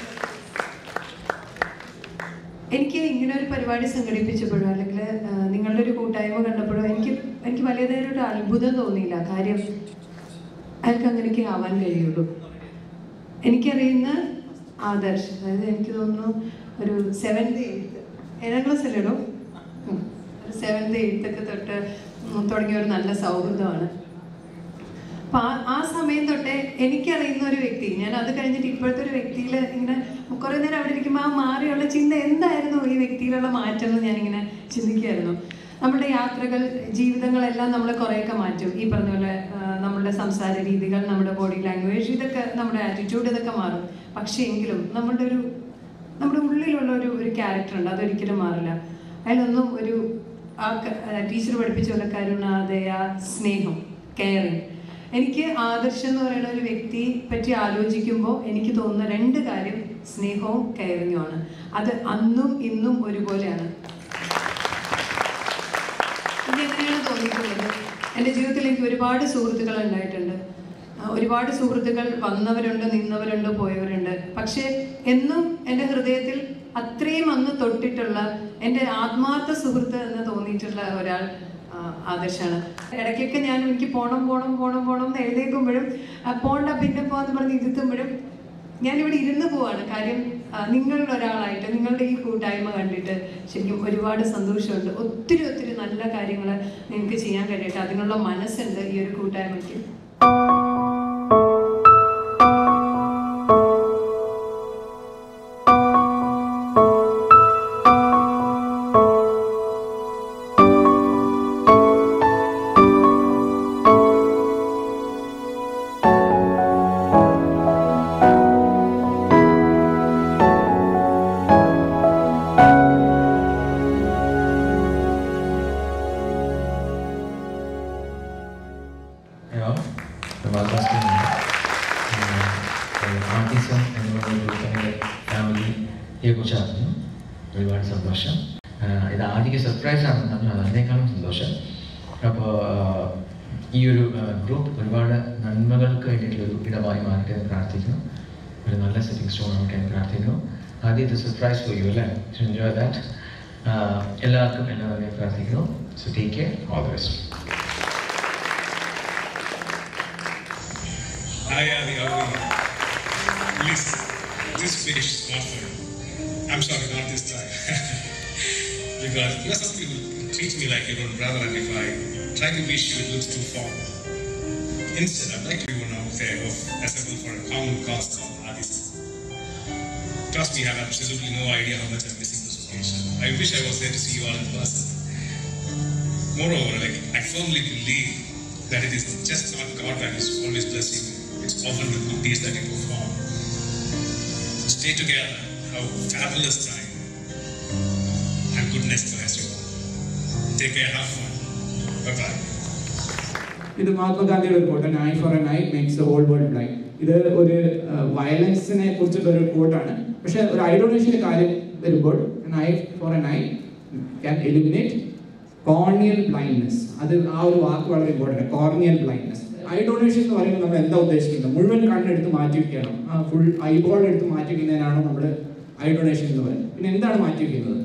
എനിക്ക് ഇങ്ങനെ ഒരു പരിപാടി സംഘടിപ്പിച്ചപ്പോഴോ അല്ലെങ്കിൽ നിങ്ങളുടെ ഒരു കൂട്ടായ്മ കണ്ടപ്പോഴോ എനിക്ക് എനിക്ക് വലിയതായ ഒരു അത്ഭുതം തോന്നിയില്ല. കാര്യം അയാൾക്ക് അങ്ങനെയൊക്കെ ആവാൻ കഴിയുള്ളൂ. എനിക്കറിയുന്ന ആദർശ്, അതായത് എനിക്ക് തോന്നുന്നു ഒരു സെവൻത് എയ്ത്ത് ഏഴാം ക്ലാസ് അല്ലേടോ, ഒരു സെവൻത് എയ്ത്തൊക്കെ തൊട്ട് തുടങ്ങിയ ഒരു നല്ല സൗഹൃദമാണ്. അപ്പം ആ ആ സമയം തൊട്ടേ എനിക്കറിയുന്ന ഒരു വ്യക്തി, ഞാൻ അത് കഴിഞ്ഞിട്ട് ഇപ്പോഴത്തെ ഒരു വ്യക്തിയിൽ ഇങ്ങനെ കുറേ നേരം അവിടെ ഇരിക്കുമ്പോൾ ആ മാറിയുള്ള ചിന്ത എന്തായിരുന്നു ഈ വ്യക്തിയിലുള്ള മാറ്റം എന്ന് ഞാനിങ്ങനെ ചിന്തിക്കുകയായിരുന്നു. നമ്മുടെ യാത്രകൾ, ജീവിതങ്ങളെല്ലാം നമ്മളെ കുറേയൊക്കെ മാറ്റും. ഈ പറഞ്ഞ പോലെ നമ്മുടെ സംസാര രീതികൾ, നമ്മുടെ ബോഡി ലാംഗ്വേജ്, ഇതൊക്കെ നമ്മുടെ ആറ്റിറ്റ്യൂഡ് ഇതൊക്കെ മാറും. പക്ഷേ എങ്കിലും നമ്മുടെ ഒരു നമ്മുടെ ഉള്ളിലുള്ള ഒരു ഒരു ക്യാരക്ടർ ഉണ്ട്, അതൊരിക്കലും മാറില്ല. അതിലൊന്നും ഒരു ആ ടീച്ചർ പഠിപ്പിച്ച പോലെ കരുണ, ദയ, സ്നേഹം, കെയറിങ്, എനിക്ക് ആദർശ് എന്ന് പറയുന്ന ഒരു വ്യക്തിയെ പറ്റി ആലോചിക്കുമ്പോൾ എനിക്ക് തോന്നുന്ന രണ്ട് കാര്യം സ്നേഹവും കെയറിങ്ങുമാണ്. അത് അന്നും ഇന്നും ഒരുപോലെയാണ്. ഇതെങ്ങനെയാണ് തോന്നിയിട്ടുള്ളത്? എൻ്റെ ജീവിതത്തിൽ എനിക്ക് ഒരുപാട് സുഹൃത്തുക്കൾ ഉണ്ടായിട്ടുണ്ട്. ഒരുപാട് സുഹൃത്തുക്കൾ വന്നവരുണ്ട്, നിന്നവരുണ്ട്, പോയവരുണ്ട്. പക്ഷേ എന്നും എൻ്റെ ഹൃദയത്തിൽ അത്രയും അന്ന് തൊട്ടിട്ടുള്ള എൻ്റെ ആത്മാർത്ഥ സുഹൃത്ത് എന്ന് തോന്നിയിട്ടുള്ള ഒരാൾ ആദർശാണ്. ഇടയ്ക്കൊക്കെ ഞാൻ എനിക്ക് പോണം പോണം പോണം പോണം എന്ന് എഴുതേക്കുമ്പോഴും പോണ്ട പിന്നെ പോകാന്ന് പറഞ്ഞ് ഇരുത്തുമ്പോഴും ഞാനിവിടെ ഇരുന്ന് പോവാണ്. കാര്യം നിങ്ങളുടെ ഒരാളായിട്ട് നിങ്ങളുടെ ഈ കൂട്ടായ്മ കണ്ടിട്ട് ശരിക്കും ഒരുപാട് സന്തോഷമുണ്ട്. ഒത്തിരി ഒത്തിരി നല്ല കാര്യങ്ങൾ നിങ്ങൾക്ക് ചെയ്യാൻ കഴിയട്ടെ. അതിനുള്ള മനസ്സുണ്ട് ഈ ഒരു കൂട്ടായ്മയ്ക്ക്. ഒരുപാട് സന്തോഷം. ഇത് ആദ്യ സർപ്രൈസ് ആണെന്ന് അതിനേക്കാളും സന്തോഷം. അപ്പോൾ ഈ ഒരു ഗ്രൂപ്പ് ഒരുപാട് നന്മകൾക്ക് വേണ്ടിയിട്ടുള്ളൊരു ഇടമായി മാറട്ടെ എന്ന് പ്രാർത്ഥിക്കുന്നു. ഒരു നല്ല സെറ്റിംഗ് സ്റ്റോൺ ആവട്ടെ എന്ന് പ്രാർത്ഥിക്കുന്നു. ആദ്യത്തെ സർപ്രൈസ് ഫോർ യു അല്ലേ? Enjoy that. എല്ലാവർക്കും എല്ലാ നന്ദിയും പ്രാർത്ഥിക്കുന്നു. So take care. All the best. Hi, Adi. How are you? Please, this fish is not for you. I'm sorry, not this time. Because you know, some people treat me like your own brother, and if I try to wish you, it looks too formal. Instead, I'd like to be one out there of assemble for a common cause called Adi's. Trust me, I have absolutely no idea how much I'm missing this occasion. I wish I was there to see you all in person. Moreover, like I firmly believe that it is just not God that is always blessing you. It's often the good deeds that you perform. So stay together, have a fabulous time, and goodness bless you all. Take care, have fun. Bye-bye. ഇത് മഹാത്മാഗാന്ധിയുടെ ഒരു quote, eye for an eye makes the whole world blind. ഇത് ഒരു വയലൻസിനെ കുറിച്ചുള്ള ഒരു കോട്ടാണ്. പക്ഷെ ഒരു I ഡൊണേഷൻ്റെ കാര്യം വരുമ്പോൾ eye for an eye can eliminate corneal blindness. അത് ആ ഒരു വാക്ക് വളരെ important. Corneal blindness. Eye donation എന്ന് പറയുമ്പോൾ നമ്മൾ എന്താ ഉദ്ദേശിക്കുന്നത്? മുഴുവൻ കണ്ണെടുത്ത് മാറ്റി വയ്ക്കണം, ആ ഫുൾ ഐബോൾ എടുത്ത് മാറ്റി വയ്ക്കുന്നതിനാണ് നമ്മൾ ഐ ഡൊണേഷൻ എന്ന് പറയുന്നത്. പിന്നെ എന്താണ് മാറ്റി വയ്ക്കുന്നത്?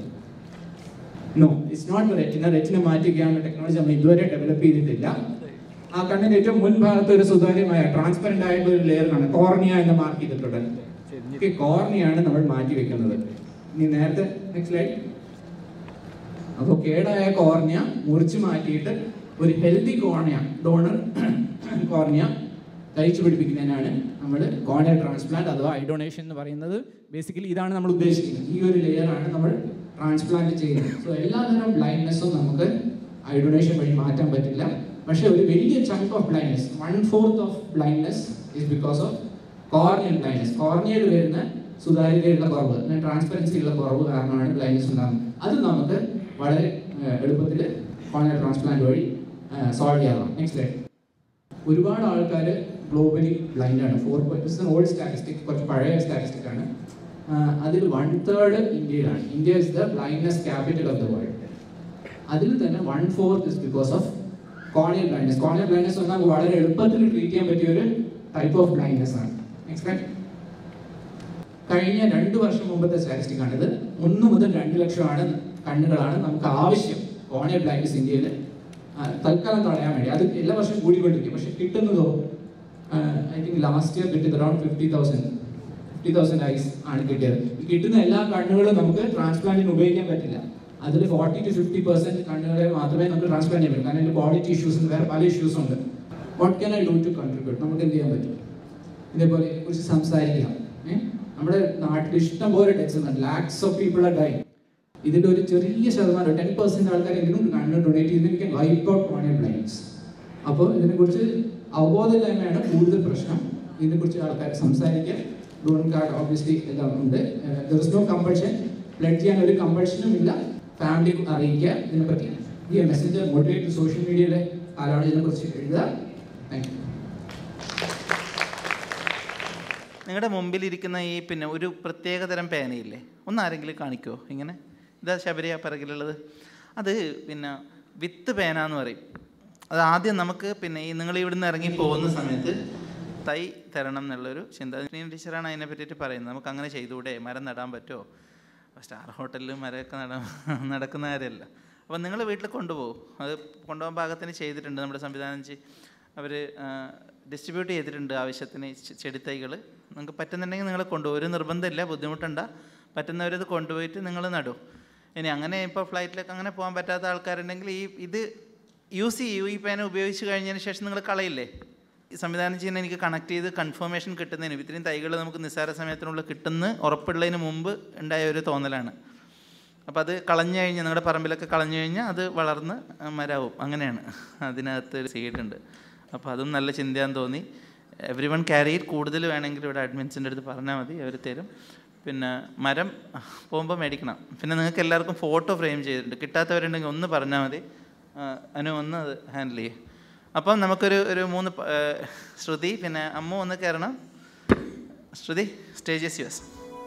No, it's not retina. Retina മാറ്റി വയ്ക്കാനുള്ള ടെക്നോളജി നമ്മൾ ഇതുവരെ ഡെവലപ്പ് ചെയ്തിട്ടില്ല. ആ കണ്ണിൻ്റെ ഏറ്റവും മുൻഭാഗത്ത് ഒരു സുതാര്യമായ ട്രാൻസ്പെറൻ്റ് ആയിട്ടുള്ള ഒരു ലെയർ ആണ് കോർണിയ എന്ന് മാർക്ക് ചെയ്തിട്ടുണ്ട്. കോർണിയാണ് നമ്മൾ മാറ്റി വെക്കുന്നത്. ഇനി നേരത്തെ നെക്സ്റ്റ് സ്ലൈഡ്. അപ്പോൾ കേടായ കോർണിയ മുറിച്ച് മാറ്റിയിട്ട് ഒരു ഹെൽത്തി കോർണിയ, ഡോണർ കോർണിയ തയ്ച്ചു പിടിപ്പിക്കുന്നതിനാണ് നമ്മൾ കോർണിയൽ ട്രാൻസ്പ്ലാന്റ് അഥവാ ഐ ഡൊണേഷൻ എന്ന് പറയുന്നത്. ബേസിക്കലി ഇതാണ് നമ്മൾ ഉദ്ദേശിക്കുന്നത്. ഈ ഒരു ലെയർ ആണ് നമ്മൾ ട്രാൻസ്പ്ലാന്റ് ചെയ്യുന്നത്. സോ എല്ലാതരം ബ്ലൈൻഡ്നെസ്സും നമുക്ക് ഐ ഡൊണേഷൻ വഴി മാറ്റാൻ പറ്റില്ല. പക്ഷേ ഒരു വലിയ chunk of blindness, one fourth of blindness is because of corneal blindness. കോർണിയയിൽ വരുന്ന സുതാര്യതയുള്ള കുറവ്, ട്രാൻസ്പെറൻസിയുള്ള കുറവ് കാരണമാണ് ബ്ലൈൻഡ്നെസ് ഉണ്ടാകുന്നത്. അത് നമുക്ക് വളരെ എളുപ്പത്തിൽ കോർണിയൽ ട്രാൻസ്പ്ലാന്റ് വഴി സോൾവ് ചെയ്യാം. Next slide. ഒരുപാട് ആൾക്കാർ ഗ്ലോബലി ബ്ലൈൻഡ് ആണ്. ഫോർ പോയിന്റ് ഓൾഡ് സ്റ്റാറ്റിസ്റ്റിക്, കുറച്ച് പഴയ സ്റ്റാറ്റിസ്റ്റിക് ആണ്. അതിൽ വൺ തേർഡ് ഇന്ത്യയിലാണ്. India is the blindness capital of the world. അതിൽ തന്നെ one fourth is because of corneal blindness. Corneal blindness പറഞ്ഞാൽ വളരെ എളുപ്പത്തിൽ ട്രീറ്റ് ചെയ്യാൻ പറ്റിയ ഒരു ടൈപ്പ് ഓഫ് ബ്ലൈൻഡ്നെസ് ആണ്. നെക്സ്റ്റ്. കഴിഞ്ഞ രണ്ട് വർഷം മുമ്പത്തെ സ്റ്റാറ്റിസ്റ്റിക് ആണിത്. ഒന്ന് മുതൽ രണ്ട് ലക്ഷമാണ് കണ്ണുകളാണ് നമുക്ക് ആവശ്യം കോർണിയൽ ബ്ലൈൻഡ്നെസ് ഇന്ത്യയിൽ തൽക്കാലം തടയാൻ വേണ്ടി. അത് എല്ലാ വർഷവും കൂടിക്കൊണ്ടിരിക്കും. പക്ഷെ കിട്ടുന്നതോ ഐ തിങ്ക് ലാസ്റ്റ് ഇയർ കിട്ടിയത് around fifty thousand fifty thousand eyes ആണ് കിട്ടിയത്. കിട്ടുന്ന എല്ലാ കണ്ണുകളും നമുക്ക് ട്രാൻസ്പ്ലാന്റിന് ഉപയോഗിക്കാൻ പറ്റില്ല. അതിൽ ഫോർട്ടി ടു ഫിഫ്റ്റി പെർസെന്റ് കണ്ണുകളെ മാത്രമേ നമുക്ക് ട്രാൻസ്പ്ലാന്റ് ചെയ്യാൻ പറ്റൂ. കാരണം അതിൽ ക്വാളിറ്റി ഇഷ്യൂസ്, വേറെ പല ഇഷ്യൂസ് ഉണ്ട്. What can I do to contribute? നമുക്ക് എന്ത് ചെയ്യാൻ പറ്റും? ഇതേപോലെ ഇതിനെക്കുറിച്ച് സംസാരിക്കാം. നമ്മുടെ നാട്ടിൽ ഇഷ്ടം പോലെ ഡെത്ത്സ് ഉണ്ട്. Lakhs of people are die. ഇതിൻ്റെ ഒരു ചെറിയ ശതമാനം, ടെൻ പെർസെന്റ് ആൾക്കാർ ഇതിനും കണ്ണ് ഡൊണേറ്റ് ചെയ്തിരിക്കാൻ വൈപ്പ് ഔട്ട് കോർണിയൽ ബ്ലൈൻഡ്നെസ്. അപ്പോൾ ഇതിനെക്കുറിച്ച് അവബോധമില്ലായ്മയാണ് കൂടുതൽ പ്രശ്നം. ഇതിനെക്കുറിച്ച് ആൾക്കാർ സംസാരിക്കുക. ഡോണർ കാർഡ് ഓബ്വിയസ്ലി എല്ലാം ഉണ്ട്. There is no compulsion. Blood ചെയ്യാൻ ഒരു കമ്പൾഷനും ഇല്ല. ഫാമിലി അറിയിക്കുക ഇതിനെപ്പറ്റി. ഈ മെസ്സേജ് മോട്ടിവേറ്റ് സോഷ്യൽ മീഡിയയിലെ ആരാണ് ഇതിനെക്കുറിച്ച് എഴുതുക. Thank you. നിങ്ങളുടെ മുമ്പിലിരിക്കുന്ന ഈ പിന്നെ ഒരു പ്രത്യേകതരം പേനയില്ലേ, ഒന്ന് ആരെങ്കിലും കാണിക്കുമോ? ഇങ്ങനെ ഇതാ ശബരിയ പിറകിലുള്ളത്. അത് പിന്നെ വിത്ത് പേന എന്ന് പറയും. അത് ആദ്യം നമുക്ക് പിന്നെ ഈ നിങ്ങൾ ഇവിടുന്ന് ഇറങ്ങി പോകുന്ന സമയത്ത് തൈ തരണം എന്നുള്ളൊരു ചിന്ത. ടീച്ചറാണ് അതിനെ പറ്റിയിട്ട് പറയുന്നത്. നമുക്ക് അങ്ങനെ ചെയ്തുകൂടെ, മരം നടാൻ പറ്റുമോ? സ്റ്റാർ ഹോട്ടലിൽ മരമൊക്കെ നടാൻ നടക്കുന്ന കാര്യമല്ല. അപ്പം നിങ്ങൾ വീട്ടിൽ കൊണ്ടുപോകും. അത് കൊണ്ടുപോകാൻ പാകത്തിന് ചെയ്തിട്ടുണ്ട് നമ്മുടെ സംവിധാനം. ചെയ് അവർ ഡിസ്ട്രിബ്യൂട്ട് ചെയ്തിട്ടുണ്ട് ആവശ്യത്തിന് ചെടിത്തൈകൾ. നിങ്ങൾക്ക് പറ്റുന്നുണ്ടെങ്കിൽ നിങ്ങൾ കൊണ്ടുപോകും. ഒരു നിർബന്ധമില്ല, ബുദ്ധിമുട്ടുണ്ട. പറ്റുന്നവരത് കൊണ്ടുപോയിട്ട് നിങ്ങൾ നടും. ഇനി അങ്ങനെ ഇപ്പോൾ ഫ്ലൈറ്റിലൊക്കെ അങ്ങനെ പോകാൻ പറ്റാത്ത ആൾക്കാരുണ്ടെങ്കിൽ ഈ ഇത് യൂസ് ചെയ്യൂ. ഈ പേന ഉപയോഗിച്ച് കഴിഞ്ഞതിന് ശേഷം നിങ്ങൾ കളയില്ലേ. ഈ സംവിധാനം ചെയ്യുന്ന എനിക്ക് കണക്ട് ചെയ്ത് കൺഫർമേഷൻ കിട്ടുന്നതിന് ഇത്രയും തൈകൾ നമുക്ക് നിസ്സാര സമയത്തിനുള്ളിൽ കിട്ടുന്ന ഉറപ്പുള്ളതിന് മുമ്പ് ഉണ്ടായ ഒരു തോന്നലാണ്. അപ്പോൾ അത് കളഞ്ഞു കഴിഞ്ഞാൽ നിങ്ങളുടെ പറമ്പിലൊക്കെ കളഞ്ഞു കഴിഞ്ഞാൽ അത് വളർന്ന് മരാവും. അങ്ങനെയാണ് അതിനകത്ത് ഒരു സീഡുണ്ട്. അപ്പോൾ അതും നല്ല ചിന്തയാന്ന് തോന്നി. Everyone carry it. കൂടുതൽ വേണമെങ്കിൽ ഇവിടെ അഡ്മിൻസിൻ്റെ അടുത്ത് പറഞ്ഞാൽ മതി, അവർ തരും. പിന്നെ മരം പോകുമ്പോൾ മേടിക്കണം. പിന്നെ നിങ്ങൾക്ക് എല്ലാവർക്കും ഫോട്ടോ ഫ്രെയിം ചെയ്തിട്ടുണ്ട്. കിട്ടാത്തവരുണ്ടെങ്കിൽ ഒന്ന് പറഞ്ഞാൽ മതി, അനു ഒന്ന് അത് ഹാൻഡിൽ ചെയ്യും. അപ്പം നമുക്കൊരു ഒരു മൂന്ന് ശ്രുതി പിന്നെ അമ്മു ഒന്ന് കയറണം. Shruti, stage is yours.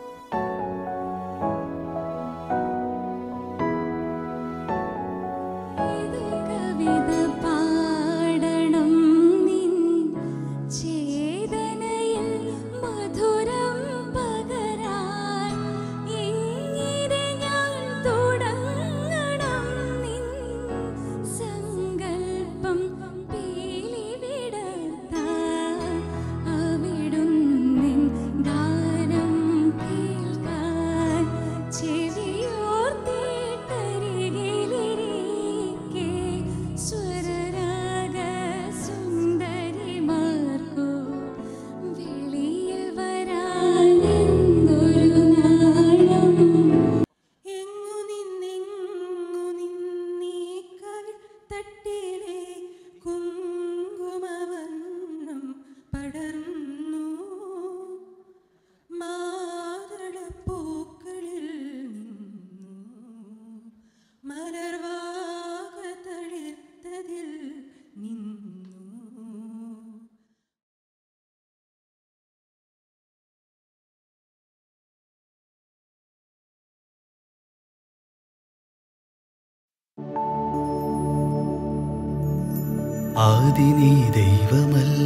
ആദിനീ ദൈവമല്ല,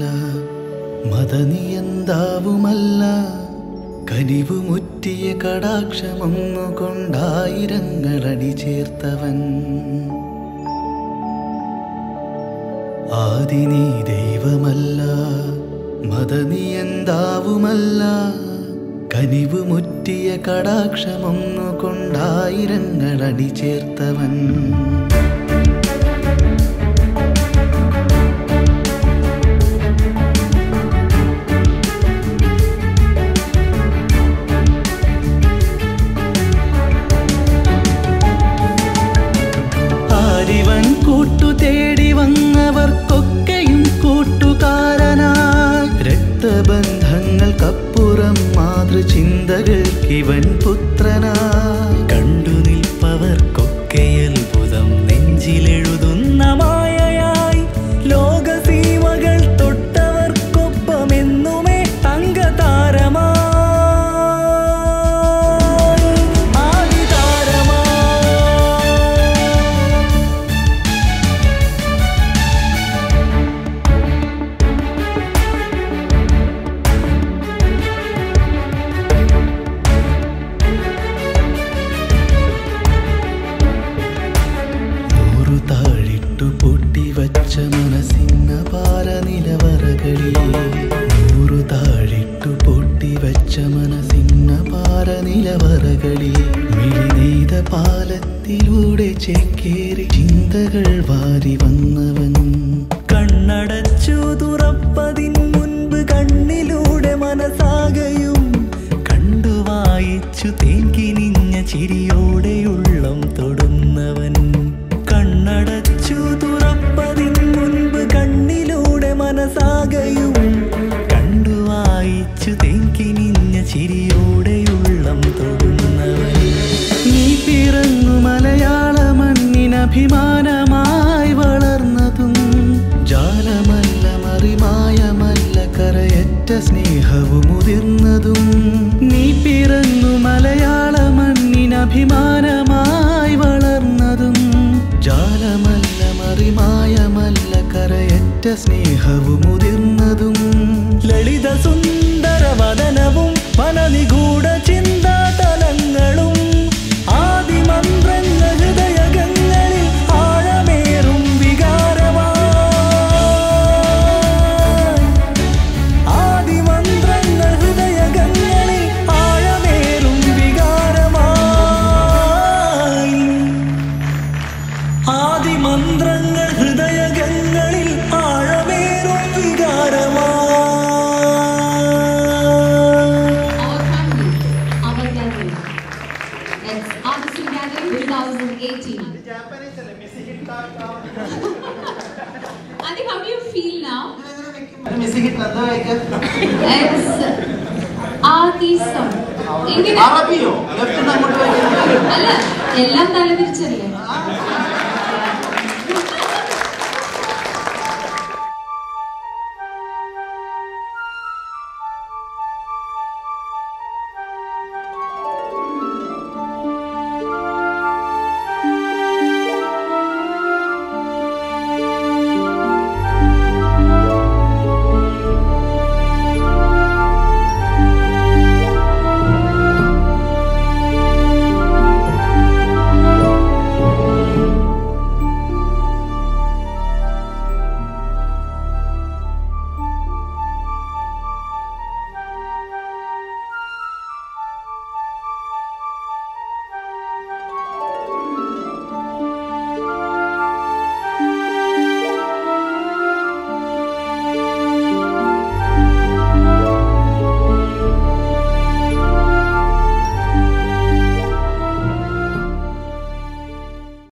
മതനിയന്താവുമല്ല, കനിവുമുറ്റിയ കടാക്ഷമൊന്നുകൊണ്ടായിരങ്ങളടി ചേർത്തവൻ. ആദിനീ ദൈവമല്ല, മതനിയന്താവുമല്ല, കനിവുമുറ്റിയ കടാക്ഷമൊന്നുകൊണ്ടായിരങ്ങളടി ചേർത്തവൻ. തേടി വന്നവർക്കൊക്കെയും കൂട്ടുകാരനായി, രക്തബന്ധങ്ങൾക്കപ്പുറം മാതൃചിന്തകൾക്കിവൻ പുത്രനായി. കണ്ടു നിൽപ്പവർക്കൊക്കെ അത്ഭുതം നെഞ്ചിലെഴുതുന്ന മായയായി, ലോകസീമകൾ തൊട്ടവർക്കൊപ്പമെന്നുമേ തങ്കതാരമായി. മനസ്സിന്ന പാരനിലവറകളിൽ, നൂറു താഴിട്ടു പൊട്ടിവച്ച മനസ്സിന്ന പാരനിലവറകളിൽ, മിഴിനെയ്ത പാലത്തിലൂടെ ചേക്കേറി ചിന്തകൾ വാരി വന്നവൻ. കണ്ണടച്ചു തുറപ്പതിൻ മുൻപ് കണ്ണിലൂടെ മനസ്സാകയും കണ്ടു വായിച്ചു തേങ്കിനിഞ്ഞ ചിരിയോടെയുള്ളം തൊടുന്നവൻ. കണ്ണടച്ചു തുറപ്പതിൻ മുൻപ് കണ്ണിലൂടെ മനസ്സാകയും കണ്ടു വായിച്ചു തേങ്കിനിഞ്ഞ ചിരിയോടെയുള്ളം തൊടുന്നവൻ. നീ പിറന്നു മലയാള മണ്ണിനഭിമാനമായി വളർന്നതും ജാലമല്ല മറിമായമല്ല കരയറ്റ സ്നേഹവും ഉതിർന്നതും നീ പിറന്നു മലയാള മണ്ണിനഭിമാനമായി വളർന്നതും ജാലമല്ല മറിമായമല്ല കരയറ്റ സ്നേഹവും ഉതിർന്നതും ലളിത സുന്ദര വദനവും മനനിഗൂഢ ചിന്താതലങ്ങളും ആദിമന്ത്രങ്ങൾ ഹൃദയകങ്ങളിൽ ആഴമേറും വികാരമായി ആദിമന്ത്രങ്ങൾ ഹൃദയകങ്ങളിൽ ആഴമേറും വികാരമായി ആദിമന്ത്രങ്ങൾ ഹൃദയകങ്ങളിൽ ആഴമേറും വികാരമായി. Artist Gathering twenty eighteen. Adi, how do you feel now? It's Artism. അല്ല എല്ലാം തലതിരിച്ചല്ലേ.